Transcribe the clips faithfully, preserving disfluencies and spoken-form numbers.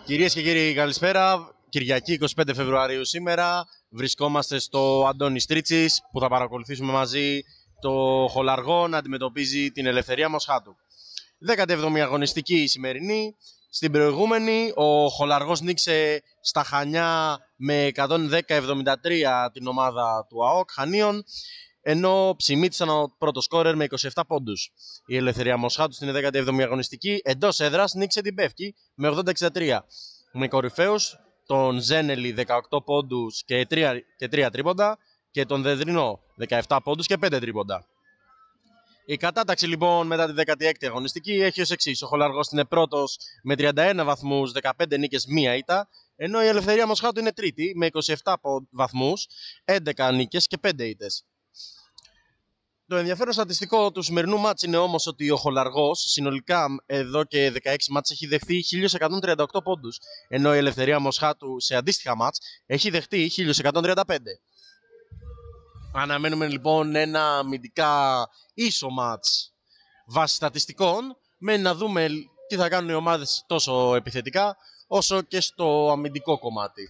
Κυρίες και κύριοι, καλησπέρα. Κυριακή εικοστή πέμπτη Φεβρουαρίου σήμερα. Βρισκόμαστε στο Αντώνη Τρίτσης που θα παρακολουθήσουμε μαζί το Χολαργό να αντιμετωπίζει την Ελευθερία Μοσχάτου. δέκατη έβδομη αγωνιστική η σημερινή. Στην προηγούμενη ο Χολαργός νίκησε στα Χανιά με εκατόν δέκα εβδομήντα τρία την ομάδα του ΑΟΚ Χανίων, ενώ ψημίτησαν ο πρώτο σκόρερ με είκοσι επτά πόντους. Η Ελευθερία Μοσχάτου στην δέκατη έβδομη αγωνιστική εντός έδρας νίκησε την Πεύκη με ογδόντα εξήντα τρία. Με κορυφαίους τον Ζένελη δεκαοκτώ πόντους και τρία, και τρία τρίποντα και τον Δεδρινό δεκαεπτά πόντους και πέντε τρίποντα. Η κατάταξη λοιπόν μετά τη δέκατη έκτη αγωνιστική έχει ως εξής. Ο Χολαργός είναι πρώτος με τριάντα ένα βαθμούς, δεκαπέντε νίκες, μία ήττα, ενώ η Ελευθερία Μοσχάτου είναι τρίτη με είκοσι επτά βαθμούς, έντεκα νίκες και πέντε ήττες. Το ενδιαφέρον στατιστικό του σημερινού μάτς είναι όμως ότι ο Χολαργός συνολικά εδώ και δεκαέξι μάτς έχει δεχθεί χίλια εκατόν τριάντα οκτώ πόντους, ενώ η Ελευθερία Μοσχάτου σε αντίστοιχα μάτς έχει δεχτεί χίλια εκατόν τριάντα πέντε. Αναμένουμε λοιπόν ένα αμυντικά ίσο μάτς βάσει στατιστικών, με να δούμε τι θα κάνουν οι ομάδες τόσο επιθετικά όσο και στο αμυντικό κομμάτι.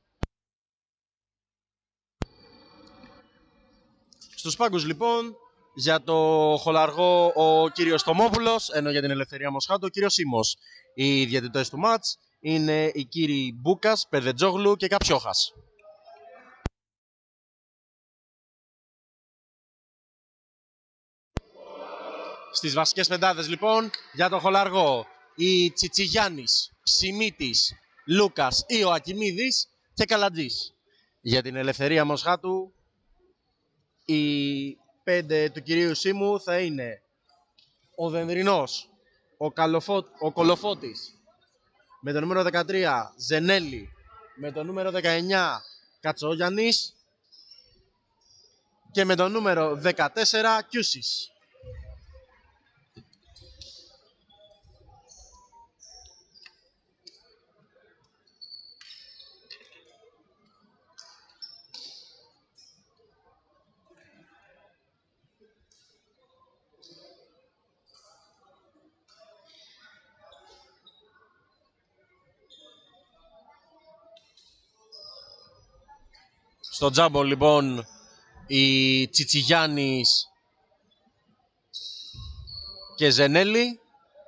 Στους πάγκους λοιπόν, για το Χολαργό ο κύριος Τομόπουλος, ενώ για την Ελευθερία Μοσχάτου ο κύριος Σίμος. Οι διαιτητές του μάτς είναι οι κύριοι Μπούκας, Περδετζόγλου και Καψιόχας. Στις βασικές πεντάδες λοιπόν για το Χολαργό, οι Τσιτσιγιάννης, Ψημίτης, Λούκας, Ιωακιμίδης και Καλατζής. Για την Ελευθερία Μοσχάτου οι πέντε του κυρίου Σίμου θα είναι ο Δενδρινός, ο, Καλοφώ, ο Κολοφώτης, με το νούμερο δεκατρία Ζενέλη, με το νούμερο δεκαεννιά Κατσόγιαννης και με το νούμερο δεκατέσσερα Κιούσης. Στο τζάμπο λοιπόν οι Τσιτσιγιάννης και Ζενέλη.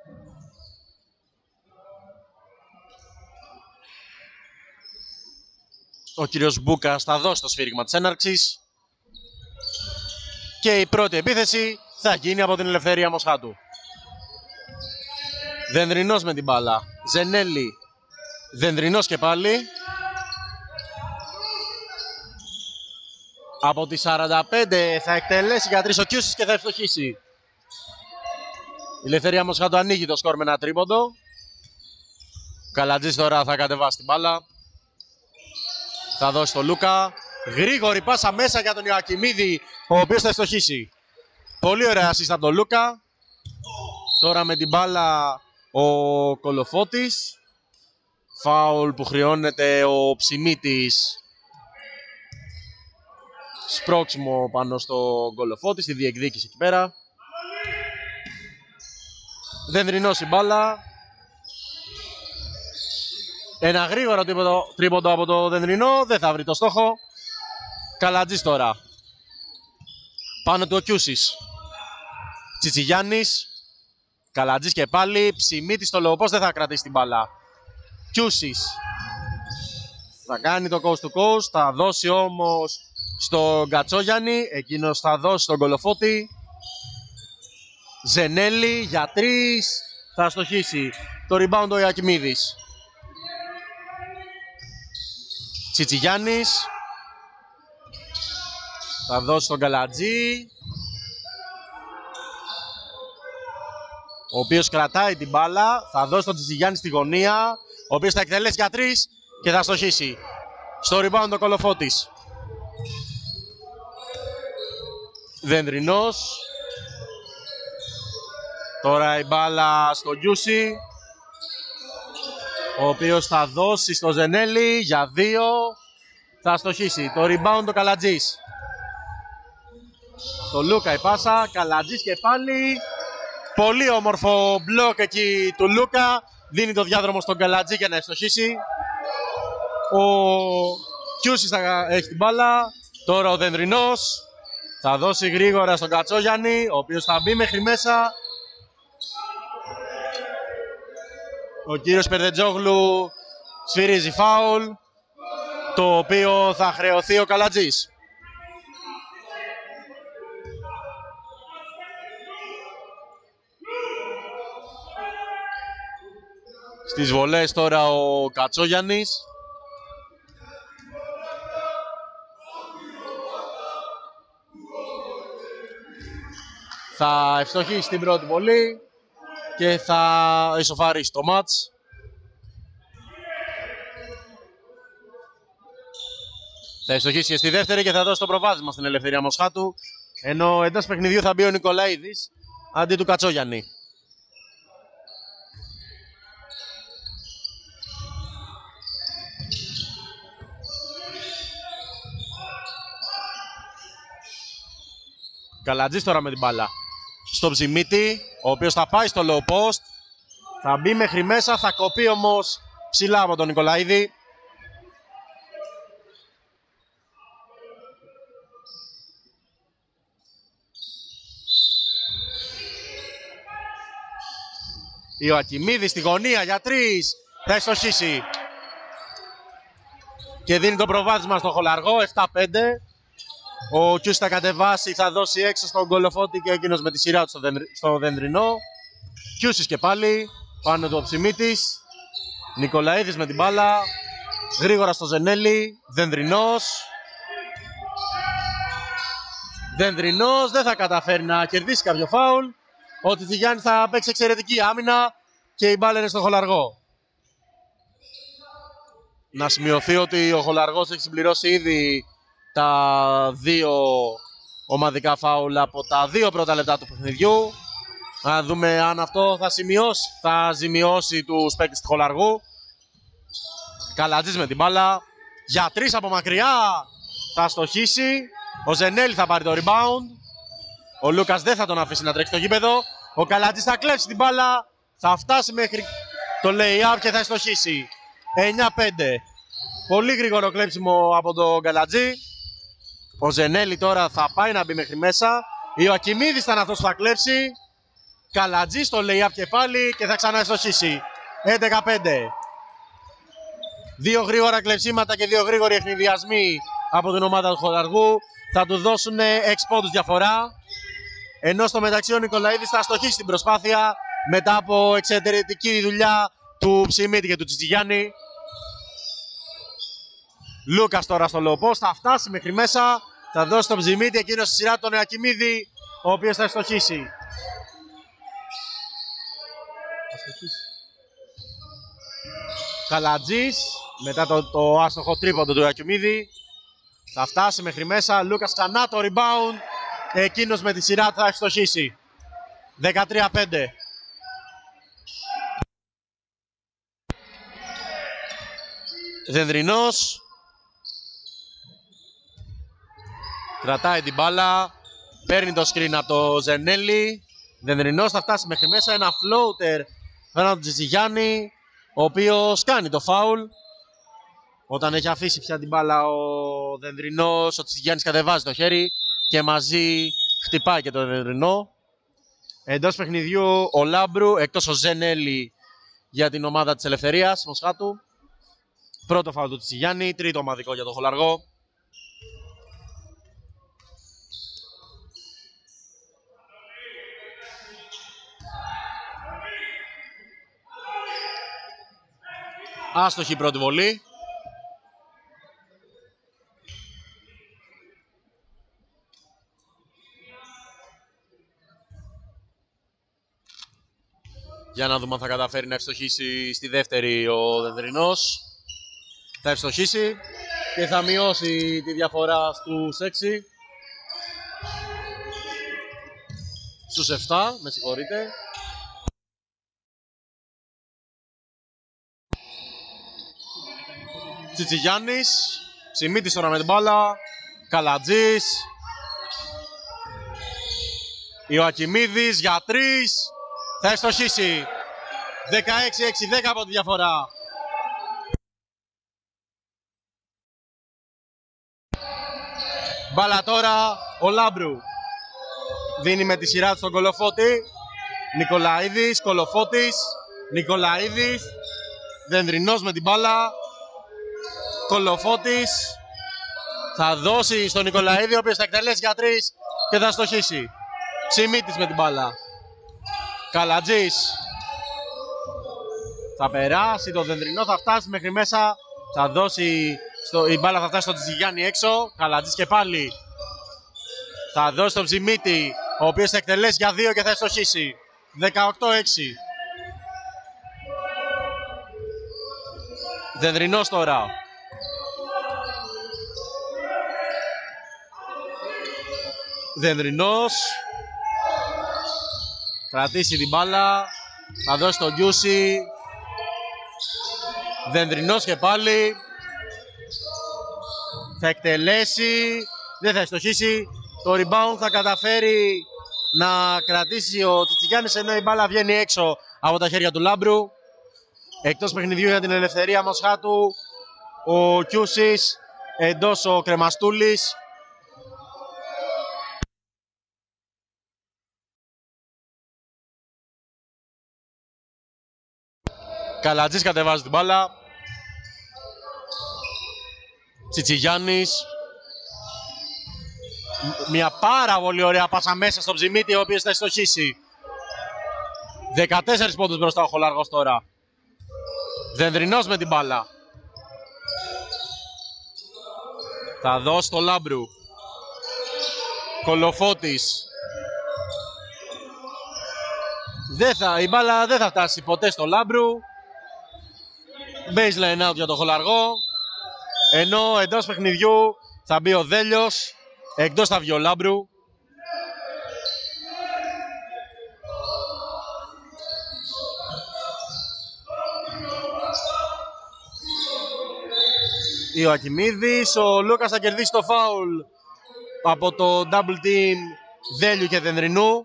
Ο κύριος Μπούκας θα δώσει το σφύριγμα της έναρξης και η πρώτη επίθεση θα γίνει από την Ελευθερία Μοσχάτου. Δενδρινός με την μπάλα, Ζενέλη, Δενδρινός και πάλι. Από τις σαράντα πέντε θα εκτελέσει για τρεις ο Κιούσης και θα ευστοχίσει. Η Ελευθερία Μοσχάτου ανοίγει το σκορ με ένα τρίποντο. Ο Καλατζής τώρα θα κατεβάσει την μπάλα. Θα δώσει το Λούκα. Γρήγορη πάσα μέσα για τον Ιωακιμίδη, ο οποίος θα ευστοχίσει. Πολύ ωραία assist από τον Λούκα. Τώρα με την μπάλα ο Κολοφώτης. Φάουλ που χρειώνεται ο Ψημίτης. Σπρώξιμο πάνω στο Κολοφώτη, στη διεκδίκηση εκεί πέρα. Δενδρινός η μπάλα. Ένα γρήγορο τρίποντο από το Δενδρινό, δεν θα βρει το στόχο. Καλατζής τώρα. Πάνω του ο Κιούσης. Τσιτσιγιάννης. Καλατζής και πάλι. Ψημίτης στο λογοπός, δεν θα κρατήσει την μπάλα. Κιούσης. Θα κάνει το coast to coast, θα δώσει όμως στον Κατσόγιαννη, εκείνος θα δώσει στον Κολοφώτη. Ζενέλη για τρεις, θα στοχίσει. Το rebound ο Ιωακιμίδης. Τσιτσιγιάννης. Θα δώσει στον Καλατζή, ο οποίος κρατάει την μπάλα. Θα δώσει τον Τσιτσιγιάννη στη γωνία, ο οποίος θα εκτελέσει για τρεις και θα στοχίσει. Στο rebound ο Κολοφώτης. Δενδρινός. Τώρα η μπάλα στο Γιούση, ο οποίος θα δώσει στο Ζενέλη για δύο. Θα στοχίσει. Το rebound ο Καλατζής. Στο Λούκα η πάσα. Καλατζής και πάλι. Πολύ όμορφο μπλοκ εκεί του Λούκα. Δίνει το διάδρομο στον Καλατζή για να ευστοχίσει. Ο Κιούσης θα έχει την μπάλα. Τώρα ο Δενδρινός θα δώσει γρήγορα στον Κατσόγιαννη, ο οποίος θα μπει μέχρι μέσα. Ο κύριος Περδετζόγλου σφυρίζει φάουλ, το οποίο θα χρεωθεί ο Καλατζής. Στις βολές τώρα ο Κατσόγιαννης. Θα ευστοχίσει την πρώτη βολή και θα ισοφαρίσει το μάτς. Θα ευστοχίσει και στη δεύτερη και θα δώσει το προβάδισμα στην Ελευθερία Μοσχάτου, ενώ εντός παιχνιδιού θα μπει ο Νικολαίδης αντί του Κατσόγιαννη. Καλατζής τώρα με την μπάλα στο Ψημίτη, ο οποίος θα πάει στο low post, θα μπει μέχρι μέσα, θα κοπεί όμως ψηλά από τον Νικολαίδη. Ιωακιμίδης στη γωνία για τρεις, θα ευστοχίσει και δίνει το προβάδισμα στο Χολαργό, επτά πέντε. Ο Κιούς θα κατεβάσει, θα δώσει έξω στον Κολοφώτη και εκείνος με τη σειρά του στο, Δεν, στο Δενδρινό. Κιούσης και πάλι, πάνω του ο Ψημίτης. Νικολαίδης με την μπάλα, γρήγορα στο Ζενέλη, Δενδρινός. Δενδρινός δεν θα καταφέρει να κερδίσει κάποιο φάουλ. Ο Τιτζιγιάννης θα παίξει εξαιρετική άμυνα και η μπάλα είναι στο Χολαργό. Να σημειωθεί ότι ο Χολαργός έχει συμπληρώσει ήδη τα δύο ομαδικά φάουλ από τα δύο πρώτα λεπτά του παιχνιδιού. Να δούμε αν αυτό θα σημειώσει, θα ζημιώσει τους παίκτες του Χολαργού. Καλατζής με την μπάλα, για τρεις από μακριά θα στοχίσει. Ο Ζενέλη θα πάρει το rebound. Ο Λούκας δεν θα τον αφήσει να τρέξει στο γήπεδο. Ο Καλατζής θα κλέψει την μπάλα, θα φτάσει μέχρι το lay-up και θα στοχίσει. εννιά πέντε. Πολύ γρήγορο κλέψιμο από τον Καλατζή. Ο Ζενέλη τώρα θα πάει να μπει μέχρι μέσα. Ιωακιμίδης ήταν αυτός που θα κλέψει. Καλατζή στο lay-up και πάλι και θα ξαναεστοχίσει. έντεκα πέντε. Δύο γρήγορα κλεψίματα και δύο γρήγοροι εχνιδιασμοί από την ομάδα του Χολαργού θα του δώσουν έξι πόντους διαφορά. Ενώ στο μεταξύ ο Νικολαίδης θα στοχίσει την προσπάθεια μετά από εξαιρετική δουλειά του Ψημίτη και του Τσιτζιγιάννη. Λούκας τώρα στο low post, θα φτάσει μέχρι μέσα, θα δώσει τον Ψημίτη, εκείνος στη σειρά τον Ακιμίδη, ο οποίος θα ευστοχίσει. Καλατζής, μετά το, το άστοχο τρίποντο του Ακιμίδη, θα φτάσει μέχρι μέσα, Λούκας ξανά το rebound, εκείνος με τη σειρά θα ευστοχίσει. δεκατρία πέντε. Δενδρινός κρατάει την μπάλα, παίρνει το screen από το Ζενέλη. Δενδρινός θα φτάσει μέχρι μέσα, ένα floater πέραν του Τζιτζιγιάννη, ο οποίος κάνει το foul. Όταν έχει αφήσει πια την μπάλα ο Δενδρινός, ο Τζιτζιγιάννης κατεβάζει το χέρι και μαζί χτυπάει και το Δενδρινό. Εντός παιχνιδιού ο Λάμπρου, εκτός ο Ζενέλη για την ομάδα της Ελευθερίας Μοσχάτου. Πρώτο φάουλ του Τζιτζιγιάννη, τρίτο ομαδικό για το Χολαργό. Άστοχη πρώτη βολή. Για να δούμε αν θα καταφέρει να ευστοχίσει στη δεύτερη ο Δενδρινός. Θα ευστοχίσει και θα μειώσει τη διαφορά στους έξι. Στους επτά, με συγχωρείτε. Τσιτζιγιάννης, Ψημίτης τώρα με την μπάλα, Καλατζής, Ιωακιμίδης για τρεις, θα ευστοχίσει. δεκαέξι έξι δέκα από τη διαφορά. Μπάλα τώρα ο Λάμπρου. Δίνει με τη σειρά του στον Κολοφώτη. Νικολαίδης, Κολοφώτης. Νικολαίδης. Δενδρινός με την μπάλα. Κολοφώτης. Θα δώσει στον Νικολαίδη, ο οποίος θα εκτελέσει για τρεις και θα στοχίσει. Ψημίτης με την μπάλα. Καλατζής. Θα περάσει το Δενδρινό, θα φτάσει μέχρι μέσα. Θα δώσει, στο, η μπάλα θα φτάσει στον Τσιγιάννη έξω. Καλατζής και πάλι. Θα δώσει τον Ψημίτη, ο οποίος θα εκτελέσει για δύο και θα στοχίσει. δεκαοκτώ έξι. Δενδρινός τώρα. Δενδρινός. Κρατήσει την μπάλα. Θα δώσει τον Γιούση. Δενδρινός και πάλι. Θα εκτελέσει. Δεν θα στοχίσει. Το rebound θα καταφέρει να κρατήσει ο Τσιτσιγιάννης, ενώ η μπάλα βγαίνει έξω από τα χέρια του Λάμπρου. Εκτός παιχνιδιού για την ελευθερία Μοσχάτου ο Κιούσης, εντός ο Κρεμαστούλης. Καλατζής κατεβάζει την μπάλα. Τσιτσιγιάννης. Μια πάρα πολύ ωραία πάσα μέσα στον Ψημίτη, ο οποίος θα στοχίσει. δεκατέσσερις πόντους μπροστά ο Χολαργός τώρα. Δενδρινός με την μπάλα. Θα δώσει το Λάμπρου. Κολοφώτης. Δεν θα, η μπάλα δεν θα φτάσει ποτέ στο Λάμπρου. Baseline out για τον Χολαργό. Ενώ εντός παιχνιδιού θα μπει ο Δέλιος. Εκτός θα βγει ο Λάμπρου. Ιωακιμίδης, ο Λούκας θα κερδίσει το φάουλ από το double team Δέλιου και Δενδρινού.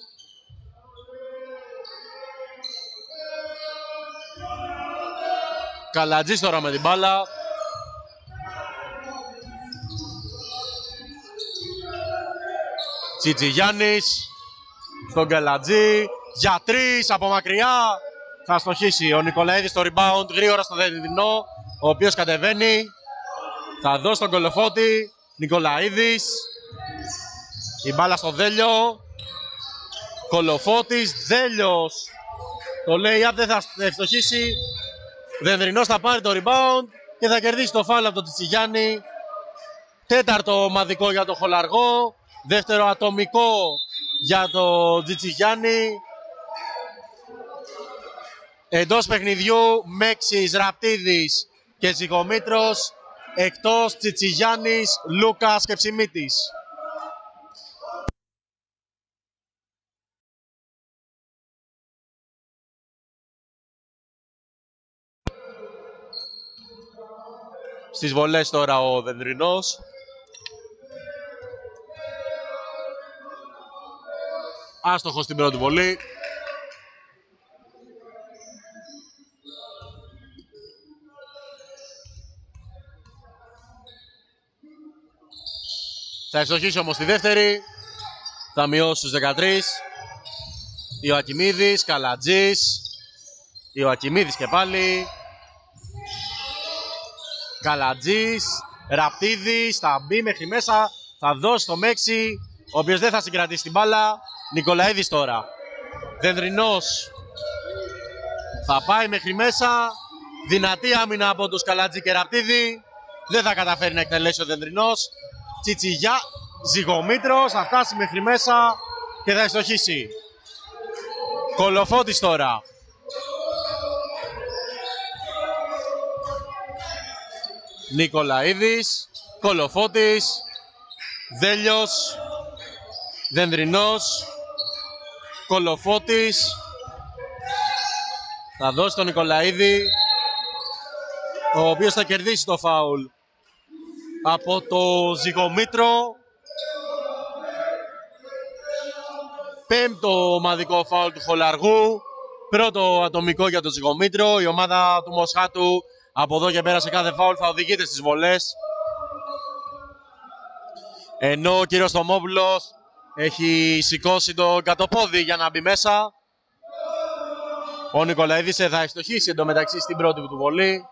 Καλατζής τώρα με την μπάλα. Τσιτζιγιάννης στον Καλατζή. Για τρεις από μακριά. Θα στοχίσει ο Νικολαίδης στο rebound γρήγορα στο Δενδρινό, ο οποίος κατεβαίνει. Θα δώσει τον Κολοφώτη. Νικολαίδης. Η μπάλα στο Δέλιο. Κολοφώτης. Δέλιος. Το λέει αν δεν θα ευστοχίσει. Δενδρινός θα πάρει το rebound και θα κερδίσει το φάουλ από τον Τσιτσιγιάννη. Τέταρτο ομαδικό για τον Χολαργό. Δεύτερο ατομικό για τον Τσιτσιγιάννη. Εντός παιχνιδιού Μέξης, Ραπτίδης και Ζυγομήτρος. Εκτός Τσιτσιγιάννης, Λούκας και Ψημίτης. Στις βολές τώρα ο Δενδρινός. Άστοχος στην πρώτη βολή. Θα ευστοχίσει όμως τη δεύτερη. Θα μειώσει στους δεκατρείς. Ιωακιμίδης, Καλατζής. Ιωακιμίδης και πάλι. Καλατζής, Ραπτίδης, θα μπει μέχρι μέσα. Θα δώσει το Μέξη, ο οποίος δεν θα συγκρατήσει την μπάλα. Νικολαίδης τώρα. Δενδρινός. Θα πάει μέχρι μέσα. Δυνατή άμυνα από τους Καλατζή και Ραπτίδη. Δεν θα καταφέρει να εκτελέσει ο Δενδρινός. Τσιτσιγιά, Ζυγομήτρος, θα φτάσει μέχρι μέσα και θα ευστοχίσει. Κολοφώτης τώρα. Νικολαίδης, Κολοφώτης, Δέλιος, Δενδρινός, Κολοφώτης. Θα δώσει τον Νικολαίδη, ο οποίος θα κερδίσει το φάουλ από το Ζυγομήτρο. Πέμπτο ομαδικό φάουλ του Χολαργού. Πρώτο ατομικό για τον Ζυγομήτρο. Η ομάδα του Μοσχάτου από εδώ και πέρα σε κάθε φάουλ θα οδηγείται στις βολές. Ενώ ο κύριος Θωμόπουλος έχει σηκώσει το κατοπόδι για να μπει μέσα. Ο Νικολαίδης θα ευστοχίσει εντωμεταξύ στην πρώτη του βολή.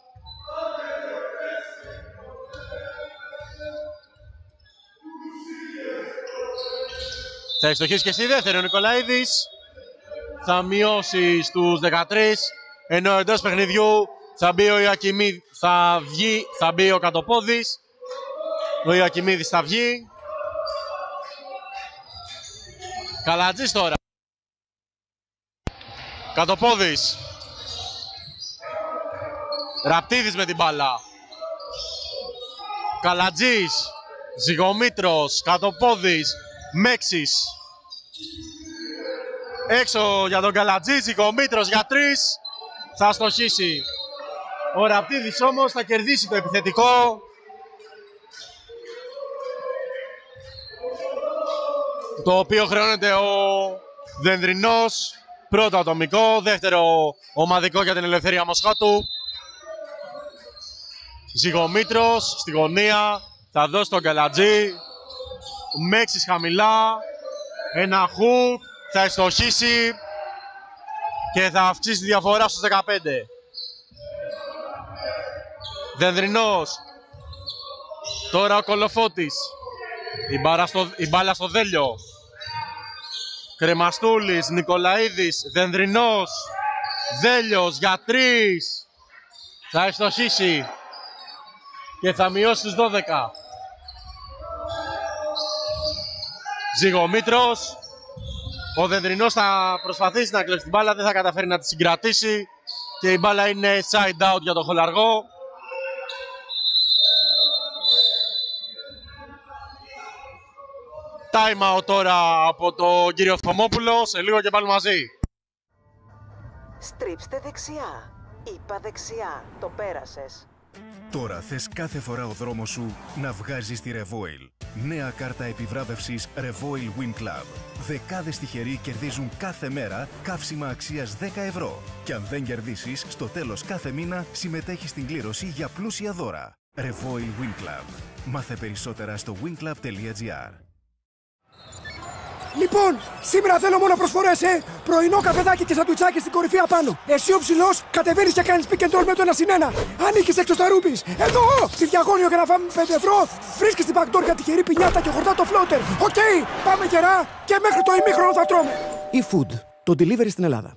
Θα ευστοχίσει και στη δεύτερη ο Νικολαίδης. Θα μειώσει στους δεκατρείς. Ενώ εντός παιχνιδιού θα μπει ο Ιακημίδης, θα βγει, θα μπει ο Κατοπόδης. Ο Ιακημίδης θα βγει. Καλατζής τώρα. Κατοπόδης. Ραπτίδης με την μπάλα. Καλατζής. Ζυγομήτρος. Κατοπόδης. Μέξης. Έξω για τον Καλατζή. Ζυγομήτρος για τρεις. Θα στοχίσει. Ο Ραπτίδης όμως θα κερδίσει το επιθετικό. Το οποίο χρεώνεται ο Δενδρινός. Πρώτο ατομικό, δεύτερο ομαδικό για την Ελευθερία Μοσχάτου. Ζυγομήτρος στη γωνία, θα δώσει τον Καλατζή. Μέξης χαμηλά, ένα χουκ, θα ευστοχίσει και θα αυξήσει τη διαφορά στους δεκαπέντε. Δενδρινός. Τώρα ο Κολοφώτης. Η μπάλα στο, η μπάλα στο Δέλιο. Κρεμαστούλης, Νικολαίδης, Δενδρινός, Δέλιος για τρεις. Θα ευστοχίσει και θα μειώσει τους δώδεκα. Ζυγομήτρος. Ο Δενδρινός θα προσπαθήσει να κλέψει την μπάλα, δεν θα καταφέρει να τη συγκρατήσει και η μπάλα είναι side out για τον Χολαργό. Time out τώρα από τον κύριο Θωμόπουλο, σε λίγο και πάλι μαζί. Στρίψτε δεξιά. Είπα δεξιά. Το πέρασες. Τώρα θες κάθε φορά ο δρόμος σου να βγάζεις τη Revoil. Νέα κάρτα επιβράβευσης Revoil Win Club. Δεκάδες τυχεροί κερδίζουν κάθε μέρα καύσιμα αξίας δέκα ευρώ. Και αν δεν κερδίσεις, στο τέλος κάθε μήνα συμμετέχεις στην κλήρωση για πλούσια δώρα. Revoil Win Club. Μάθε περισσότερα στο winclub τελεία gr. Λοιπόν, σήμερα θέλω μόνο προσφορές, ε! Πρωινό καφεδάκι και σαντουιτσάκι στην κορυφή απάνω. Εσύ ο ψηλός κατεβαίνεις και κάνεις pick and roll με το ένα συν ένα. Αν είχες έξω στα ρούπις, εδώ! Στη διαγώνιο για να φάμε πέντε ευρώ, βρίσκεις την backdoor για τυχερή πινιάτα και χορτά το floater. Οκ, okay, πάμε γερά και μέχρι το ημίχρονο θα τρώμε. E-Food, το delivery στην Ελλάδα.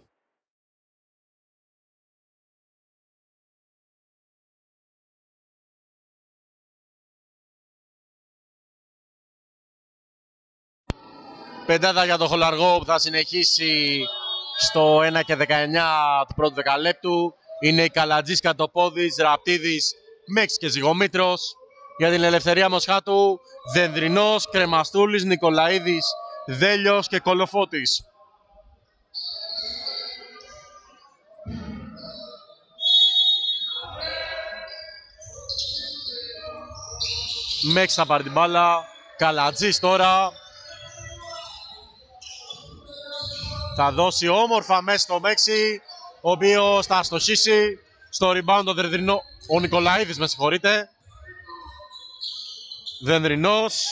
Πεντάδα για τον Χολαργό που θα συνεχίσει στο ένα και δεκαεννιά του πρώτου δεκαλέπτου. Είναι η Καλατζής, Κατοπόδης, Ραπτίδης, Μέξ και Ζυγομήτρος. Για την Ελευθερία Μοσχάτου, Δενδρινός, Κρεμαστούλης, Νικολαίδης, Δέλιος και Κολοφώτης. Μέξ θα πάρει την μπάλα. Καλατζής τώρα. Θα δώσει όμορφα μέσα στο Μέξι, ο οποίος θα αστοχίσει στο rebound ο Δενδρινό, ο Νικολαίδης, με συγχωρείτε. Δενδρινός.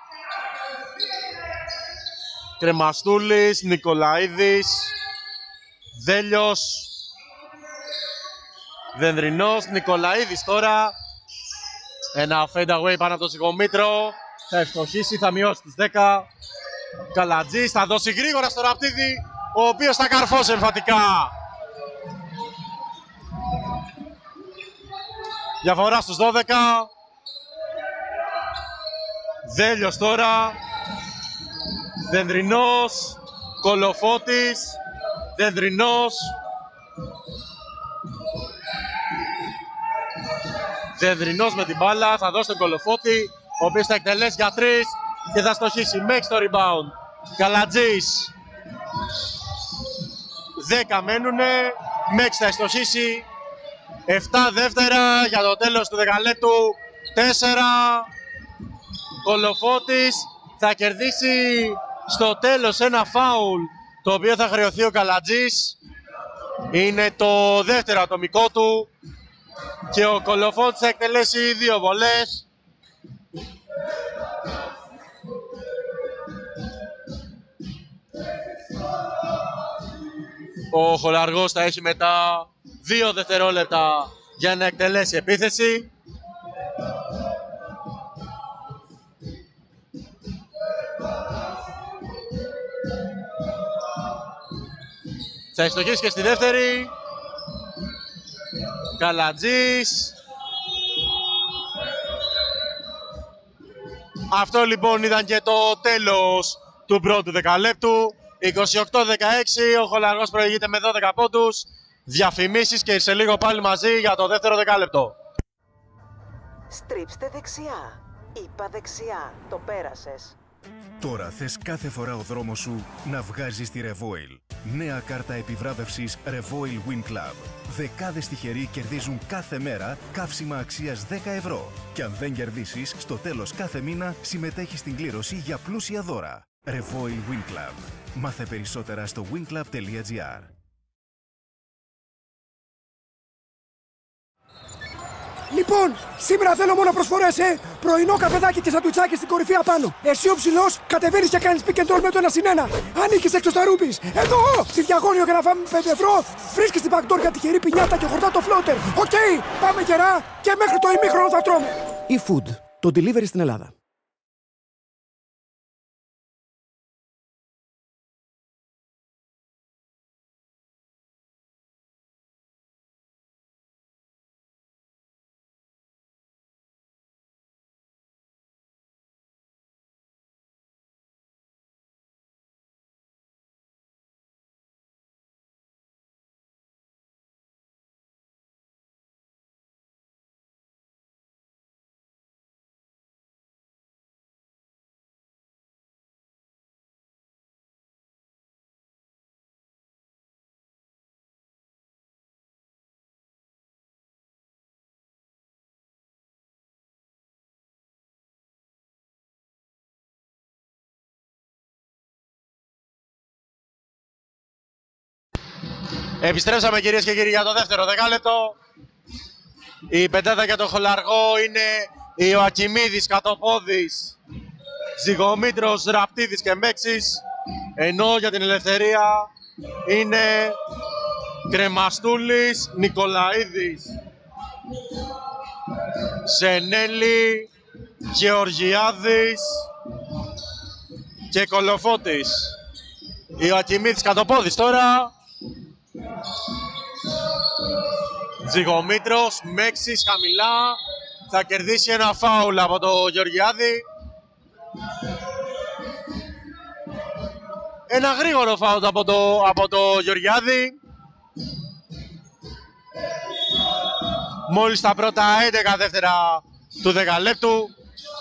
Κρεμαστούλης, Νικολαίδης, Δέλιος. Δενδρινός, Νικολαίδης τώρα. Ένα fade away πάνω από το Ζυγομήτρο. Θα ευστοχίσει, θα μειώσει τους δέκα. Καλατζής θα δώσει γρήγορα στο Ραπτίδη, ο οποίος θα καρφώσει εμφατικά. Διαφορά στους δώδεκα. Δέλιος τώρα. Δενδρινός. Κολοφώτης. Δενδρινός. Δενδρινός με την μπάλα, θα δώσει τον Κολοφώτη, ο οποίος θα εκτελέσει για τρεις και θα στοχίσει. Μέξ το rebound. Καλατζής. δέκα μένουνε. Μέξ θα στοχίσει. επτά δεύτερα για το τέλος του δεκαλέπτου. τέσσερα. Κολοφώτης θα κερδίσει στο τέλος ένα φάουλ, το οποίο θα χρεωθεί ο Καλατζής. Είναι το δεύτερο ατομικό του και ο Κολοφόντης θα εκτελέσει δύο βολές. Ο Χολαργός θα έχει μετά δύο δευτερόλεπτα για να εκτελέσει επίθεση. Θα ευστοχίσει και στη δεύτερη. Καλατζής. Αυτό λοιπόν ήταν και το τέλος του πρώτου δεκαλέπτου. είκοσι οκτώ δεκαέξι, ο Χολαργός προηγείται με δώδεκα πόντους. Διαφημίσεις και σε λίγο πάλι μαζί για το δεύτερο δεκάλεπτο. Στρίψτε δεξιά. Είπα δεξιά. Το πέρασες. Τώρα θες κάθε φορά ο δρόμος σου να βγάζεις τη Revoil. Νέα κάρτα επιβράβευσης Revoil Win Club. Δεκάδες τυχεροί κερδίζουν κάθε μέρα καύσιμα αξίας δέκα ευρώ. Και αν δεν κερδίσεις, στο τέλος κάθε μήνα συμμετέχεις στην κλήρωση για πλούσια δώρα. Revoil Win Club. Μάθε περισσότερα στο winclub τελεία gr. Λοιπόν, σήμερα θέλω μόνο προσφορές, ε! Πρωινό καφεδάκι και σαντουιτσάκι στην κορυφή απάνω. Εσύ ο ψηλός κατεβαίνεις και κάνεις pick and roll με το ένα συν ένα. Αν είχες έξω στα ρούπις, εδώ! Στη διαγώνιο για να φάμε πέντε ευρώ, βρίσκεις την backdoor για τυχερή πινιάτα και χορτά το floater. Οκ, okay, πάμε γερά και μέχρι το ημίχρονο θα τρώμε. E-Food, το delivery στην Ελλάδα. Επιστρέψαμε κυρίες και κύριοι για το δεύτερο δεκάλεπτο. Η πεντάδα για τον Χολαργό είναι Ιωακιμίδης, Κατοπόδης, Ζυγομήτρος, Ραπτίδης και Μέξης. Ενώ για την Ελευθερία είναι Κρεμαστούλης, Νικολαίδης, Σενέλη, Γεωργιάδης και Κολοφώτης. Ιωακιμίδης, Κατοπόδης τώρα. Ζυγομήτρος, Μέξης χαμηλά, θα κερδίσει ένα φάουλ από το Γεωργιάδη. Ένα γρήγορο φάουλ από το, από το Γεωργιάδη. Μόλις τα πρώτα έντεκα δεύτερα του δεκαλέπτου.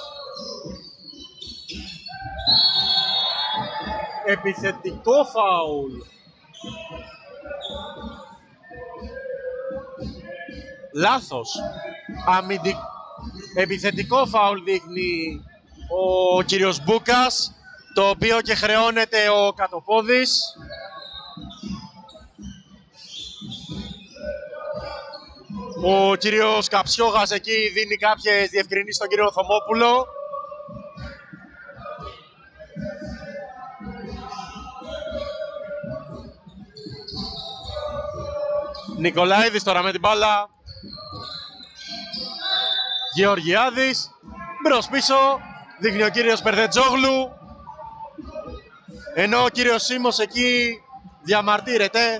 Επιθετικό φάουλ. Λάθος. Αμυντικ... Επιθετικό φάουλ δείχνει ο κύριος Μπούκας, το οποίο και χρεώνεται ο Κατοπόδης. Ο κύριος Καψιόγας εκεί δίνει κάποιες διευκρινήσεις στον κύριο Θωμόπουλο. Νικολαίδης τώρα με την μπάλα. Γεωργιάδης, μπρος πίσω, δείχνει ο κύριος Περδετζόγλου. Ενώ ο κύριος Σίμος εκεί διαμαρτύρεται.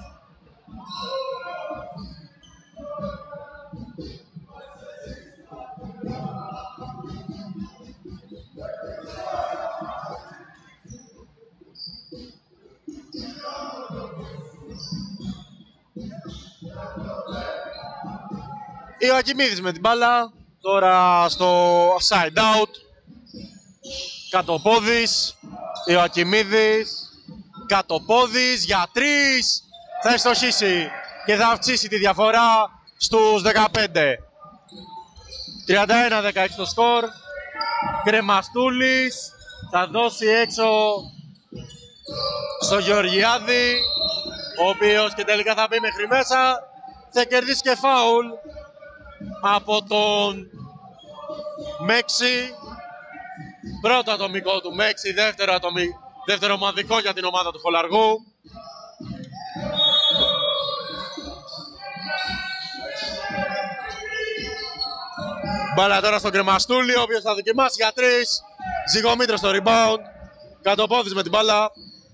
Ιωακιμίδης με την μπάλα, τώρα στο side out. Κατοπόδης, Ιωακιμίδης, Κατοπόδης για τρεις. Θα ευστοχίσει και θα αυξήσει τη διαφορά στους δεκαπέντε. τριάντα ένα δεκαέξι το σκορ. Κρεμαστούλης θα δώσει έξω στο Γεωργιάδη. ο οποίος και τελικά θα μπει μέχρι μέσα. Θα κερδίσει και φάουλ από τον Μέξη. Πρώτο ατομικό του Μέξη, δεύτερο, ατομι... δεύτερο ομαδικό για την ομάδα του Χολαργού. Μπάλα τώρα στον Κρεμαστούλη, ο οποίος θα δοκιμάσει για τρεις. Ζυγομήτρος στο rebound. Κατοπόδης με την μπάλα.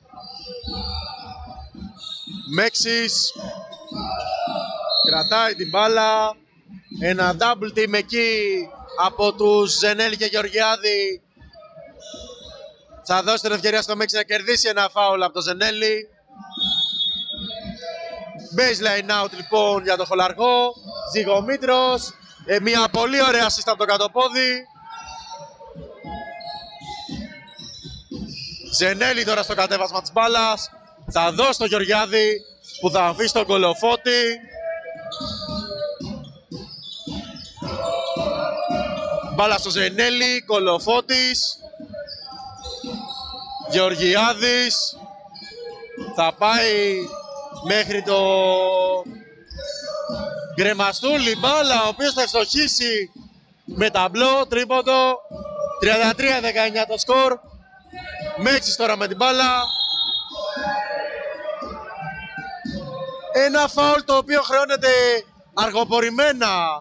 Μέξης κρατάει την μπάλα. Ένα double team εκεί από τους Ζενέλη και Γεωργιάδη. Θα δώσει την ευκαιρία στο Μέξη να κερδίσει ένα φάουλ από τον Ζενέλη. Baseline out λοιπόν για τον Χολαργό. Ζυγομήτρος. Ε, μια πολύ ωραία assist από το κατοπόδι. Ζενέλη τώρα στο κατέβασμα της μπάλας. Θα δώσει στο Γεωργιάδη που θα αφήσει τον Κολοφώτη. Μπάλα στο Ζενέλη, Κολοφώτης. Γεωργιάδης. Θα πάει μέχρι το Γκρεμαστούλη μπάλα, ο οποίος θα ευστοχίσει με ταμπλό, τρίποντο. τριάντα τρία δεκαεννιά το σκορ. Μέξης τώρα με την μπάλα. Ένα φάουλ το οποίο χρεώνεται αργοπορημένα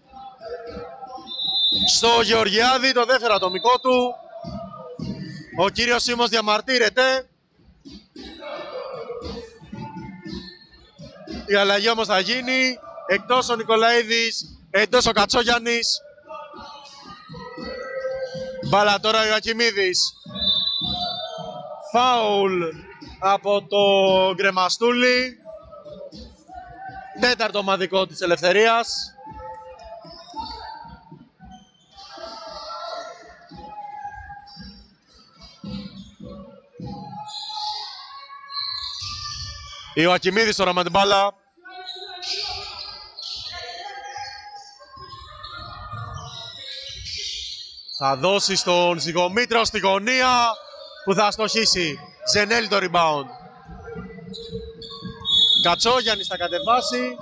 στο Γεωργιάδη, το δεύτερο ατομικό του. Ο κύριος Σίμος διαμαρτύρεται. Η αλλαγή όμως θα γίνει. Εκτός ο Νικολαίδης, εντός ο Κατσόγιαννης. Μπάλα τώρα ο Ιωακιμίδης. Φάουλ από το Γκρεμαστούλη. Τέταρτο ομαδικό της Ελευθερίας. Ιωακιμίδης τώρα με την μπάλα. Θα δώσει στον Ζυγομήτρο στη γωνία που θα στοχίσει. Ζενέλη το rebound. Κατσόγιαννης θα κατεβάσει.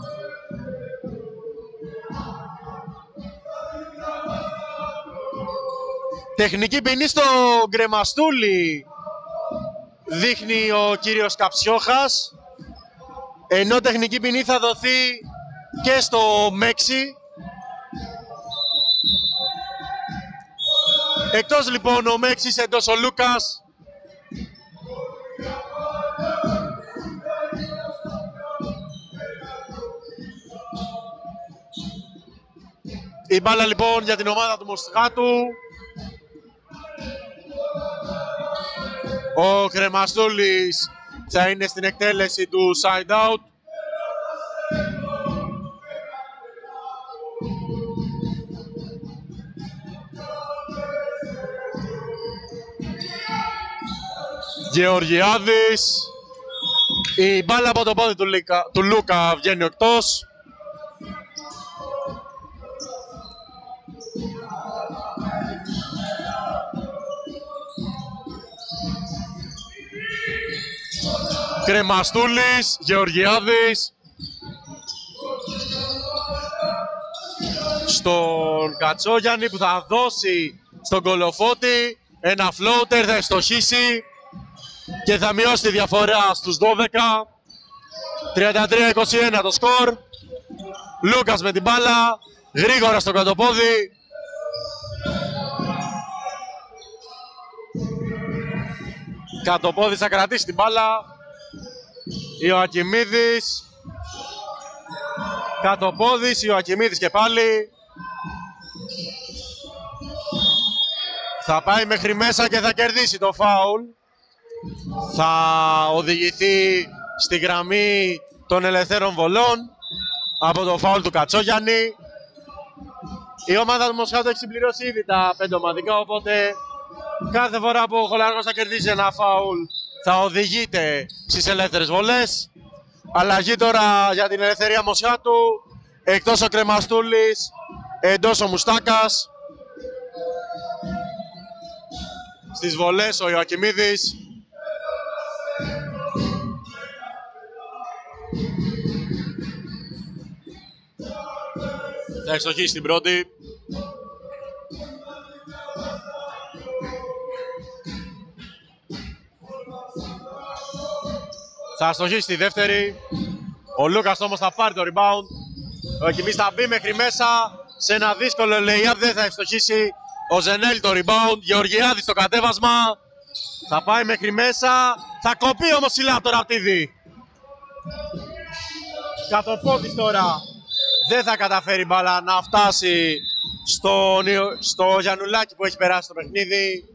Τεχνική ποινή στο Γκρεμαστούλη δείχνει ο κύριος Καψιόχας. Ενώ τεχνική ποινή θα δοθεί και στο Μέξη. Εκτός λοιπόν ο Μέξης, εντός ο Λούκας. Η μπάλα λοιπόν για την ομάδα του Μοσχάτου. Ο Κρεμαστούλης θα είναι στην εκτέλεση του side out. Γεωργιάδης. Η μπάλα από το πόδι του, Λίκα, του Λούκα βγαίνει εκτός. Κρεμαστούλης, Γεωργιάδης. Στον Κατσόγιαννη που θα δώσει στον Κολοφώτη. Ένα floater, θα ευστοχίσει και θα μειώσει τη διαφορά στους δώδεκα. τριάντα τρία είκοσι ένα το σκορ. Λούκας με την μπάλα, γρήγορα στο κατοπόδι. Κατοπόδι θα κρατήσει την μπάλα. Ιωακιμίδης. Κατοπόδης, Ιωακιμίδης και πάλι. Θα πάει μέχρι μέσα και θα κερδίσει το φάουλ. Θα οδηγηθεί στη γραμμή των ελευθέρων βολών από το φάουλ του Κατσόγιαννη. Η ομάδα του Μοσχάτου έχει συμπληρώσει ήδη τα πέντε ομαδικά, οπότε κάθε φορά που ο Χολαργός θα κερδίσει ένα φάουλ θα οδηγείται στις ελεύθερες βολές. Αλλαγή τώρα για την Ελευθερία Μοσχάτου. Εκτός ο Κρεμαστούλης, εντός ο Μουστάκας. Στις βολές ο Ιωακιμίδης. Θα εξοχίσει την πρώτη. Θα αστοχίσει τη δεύτερη. Ο Λούκας όμως θα πάρει το rebound. Ο Ακιμής θα μπει μέχρι μέσα. Σε ένα δύσκολο lay-up δεν θα ευστοχίσει. Ο Ζενέλη το rebound. Γεωργιάδης το κατέβασμα. Θα πάει μέχρι μέσα. Θα κοπεί όμως ψηλά από το Ραπτίδη. Κατοπόδης τώρα. Δεν θα καταφέρει μπάλα να φτάσει στο, στο Γιαννουλάκη που έχει περάσει το παιχνίδι.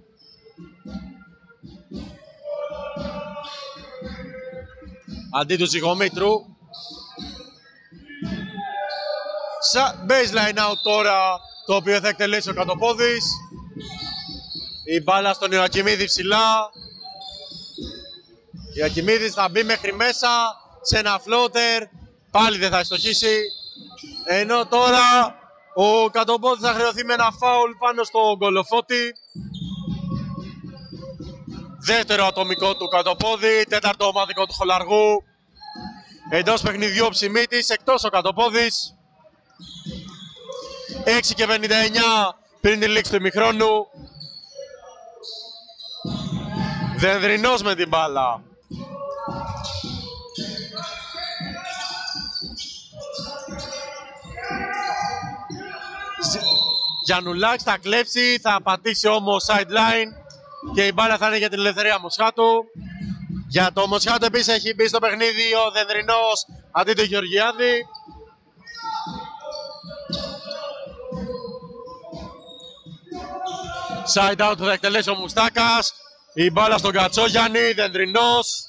Αντί του Ζυγομήτρου. Baseline out τώρα, το οποίο θα εκτελέσει ο Κατοπόδης. Η μπάλα στον Ιωακιμίδη ψηλά. Ο Ιωακιμίδης θα μπει μέχρι μέσα σε ένα floater. Πάλι δεν θα ευστοχίσει. Ενώ τώρα ο Κατοπόδης θα χρεωθεί με ένα φάουλ πάνω στο Γκολοφώτη. Δεύτερο ατομικό του Κατοπόδη, τέταρτο ομαδικό του Χολαργού. Εντός παιχνιδιού ο Ψημίτης, εκτός ο Κατοπόδης. έξι και πενήντα εννιά πριν τη λήξη του ημιχρόνου. Δενδρινός με την μπάλα. Γιαννουλάκης θα κλέψει, θα πατήσει όμως sideline και η μπάλα θα είναι για την ελευθερία Μοσχάτου. Για το Μοσχάτου επίσης έχει μπει στο παιχνίδι ο Δενδρινός αντί του Γεωργιάδη. Side out θα εκτελέσει ο Μουστάκας. Η μπάλα στον Κατσόγιαννη, Δενδρινός.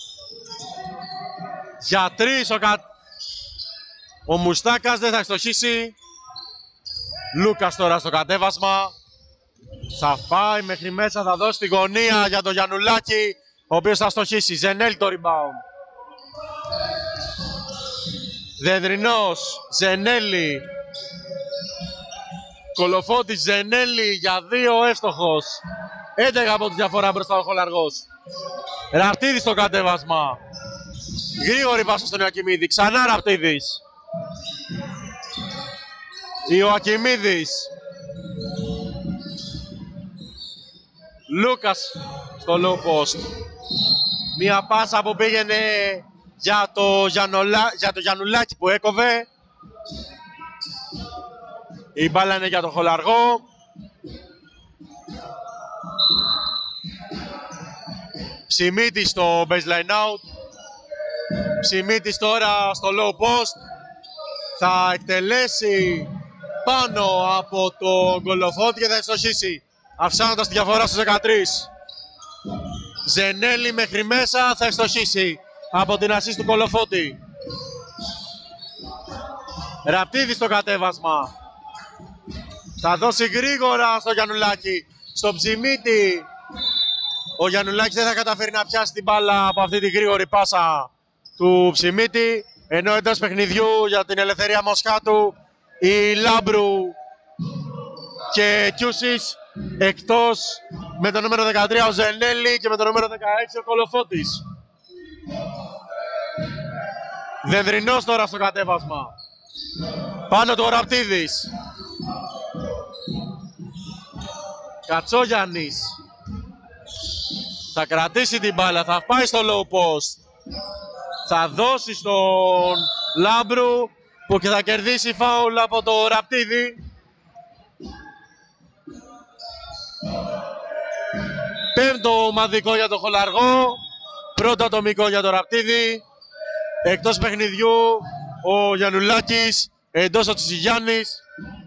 Για τρεις ο, Κα... ο Μουστάκας δεν θα ευστοχίσει. Λούκας τώρα στο κατέβασμα. Θα πάει μέχρι μέσα, θα δώσει τη γωνία για τον Γιαννουλάκη, ο οποίος θα στοχίσει. Ζενέλ το rebound. Δενδρινός, Ζενέλη. Κολοφώτης, Ζενέλη για δύο, εύστοχος. έντεκα από τη διαφορά μπροστά ο Χολαργός. Ραπτίδης στο κατέβασμα. Γρήγορη πάσα στον Ιωακιμίδη, ξανά Ραπτίδης. Ιωακιμίδης. Λούκας στο low post. Μία πάσα που πήγαινε για το, Γιαννολα... για το Γιαννουλάκη που έκοβε. Η μπάλα είναι για τον Χολαργό. Ψημίτης στο baseline out. Ψημίτης τώρα στο low post. Θα εκτελέσει πάνω από το Γκολοφώτη και θα ευστοχίσει, αυξάνοντας τη διαφορά στους δεκατρία. Ζενέλη μέχρι μέσα, θα ευστοχίσει από την ασίστ του Γκολοφώτη. Ραπτίδη στο κατέβασμα. Θα δώσει γρήγορα στο Γιαννουλάκη. Στο Ψημίτη. Ο Γιαννουλάκης δεν θα καταφέρει να πιάσει την μπάλα από αυτή τη γρήγορη πάσα του Ψημίτη. Ενώ εντός παιχνιδιού για την ελευθερία Μοσχάτου η Λάμπρου και Κιούσης, εκτός με το νούμερο δεκατρία ο Ζενέλη και με το νούμερο δεκαέξι ο Κολοφώτης. Δενδρινός τώρα στο κατέβασμα. Πάνω του ο Ραπτίδης. Κατσόγιαννης. Θα κρατήσει την μπάλα, θα πάει στο low post. Θα δώσει στον Λάμπρου που και θα κερδίσει φάουλ από το Ραπτίδη. Πέμπτο ομαδικό για το Χολαργό. Πρώτο ατομικό για το Ραπτίδη. Εκτός παιχνιδιού ο Γιαννουλάκης. Εντός ο Τσιζιγιάννης.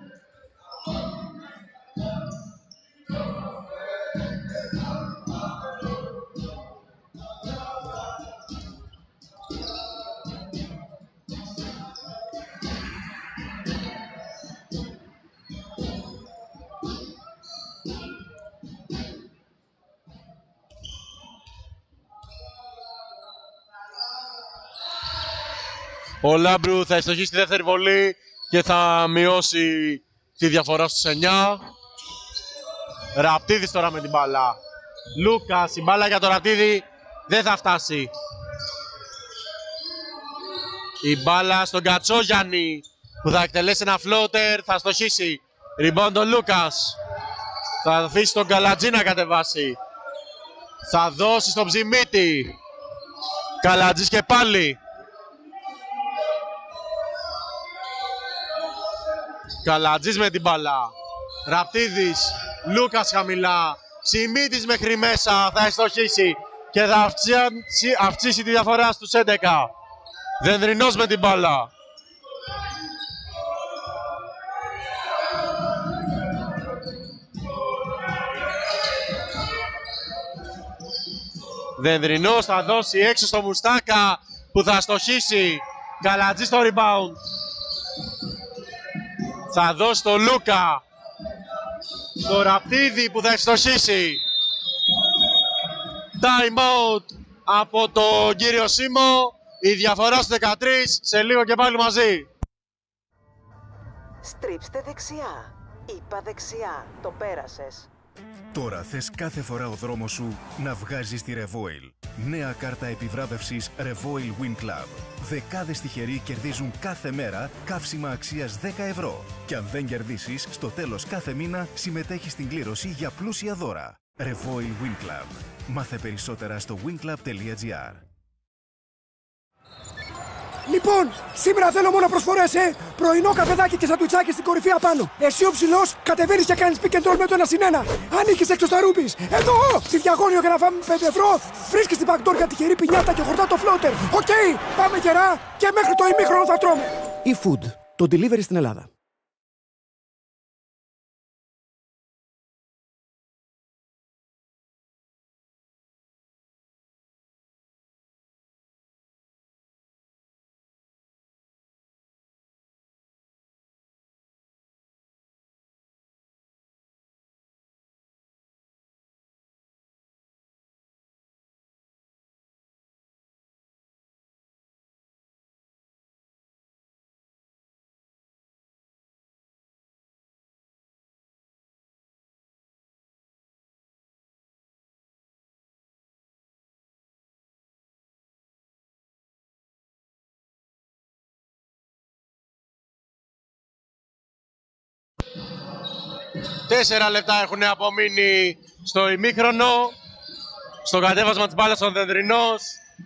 Ο Λάμπρου θα ευστοχίσει τη δεύτερη βολή και θα μειώσει τη διαφορά στους εννιά. Ραπτίδης τώρα με την μπάλα. Λούκας, η μπάλα για το Ραπτίδη δεν θα φτάσει. Η μπάλα στον Κατσόγιαννη που θα εκτελέσει ένα floater, θα στοχίσει. Rebound ο Λούκας. Θα αφήσει τον Καλατζή να κατεβάσει. Θα δώσει στον Ψιμίτη. Καλατζής και πάλι. Καλατζής με την μπάλα. Ραπτίδης. Λούκας χαμηλά. Ψιμίτης μέχρι μέσα. Θα εστοχίσει. Και θα αυξήσει, αυξήσει τη διαφορά στους έντεκα. Δενδρινός με την μπάλα. Δενδρινός θα δώσει έξω στο Μουστάκα που θα στοχίσει. Καλατζή στο rebound. Θα δώσει το Λούκα. Το Ραπτίδη που θα ευστοχίσει. Time out από τον κύριο Σίμω. Η διαφορά στους δεκατρία. Σε λίγο και πάλι μαζί. Στρίψτε δεξιά. Είπα δεξιά. Το πέρασες. Τώρα θες κάθε φορά ο δρόμος σου να βγάζεις τη Revoil. Νέα κάρτα επιβράβευσης Revoil Win Club. Δεκάδες τυχεροί κερδίζουν κάθε μέρα καύσιμα αξίας δέκα ευρώ. Και αν δεν κερδίσεις, στο τέλος κάθε μήνα συμμετέχεις στην κλήρωση για πλούσια δώρα. Revoil Win Club. Μάθε περισσότερα στο winclub τελεία gr. Λοιπόν, σήμερα θέλω μόνο προσφορές, ε! Πρωινό καφεδάκι και σαντουιτσάκι στην κορυφή απάνω. Εσύ ο ψηλός κατεβαίνεις και κάνεις pick and roll με το ένα συν ένα. Ανήκεις έξω στα ρούπις. Εδώ! Στη διαγώνιο για να φάμε πέντε ευρώ. Βρίσκεις την backdoor για τυχερή πινιάτα και χορτά το floater. Οκ, okay, πάμε γερά και μέχρι το ημίχρονο θα τρώμε. E-Food, το delivery στην Ελλάδα. Τέσσερα λεπτά έχουν απομείνει στο ημίχρονο. Στο κατέβασμα της μπάλας ο Δενδρινός.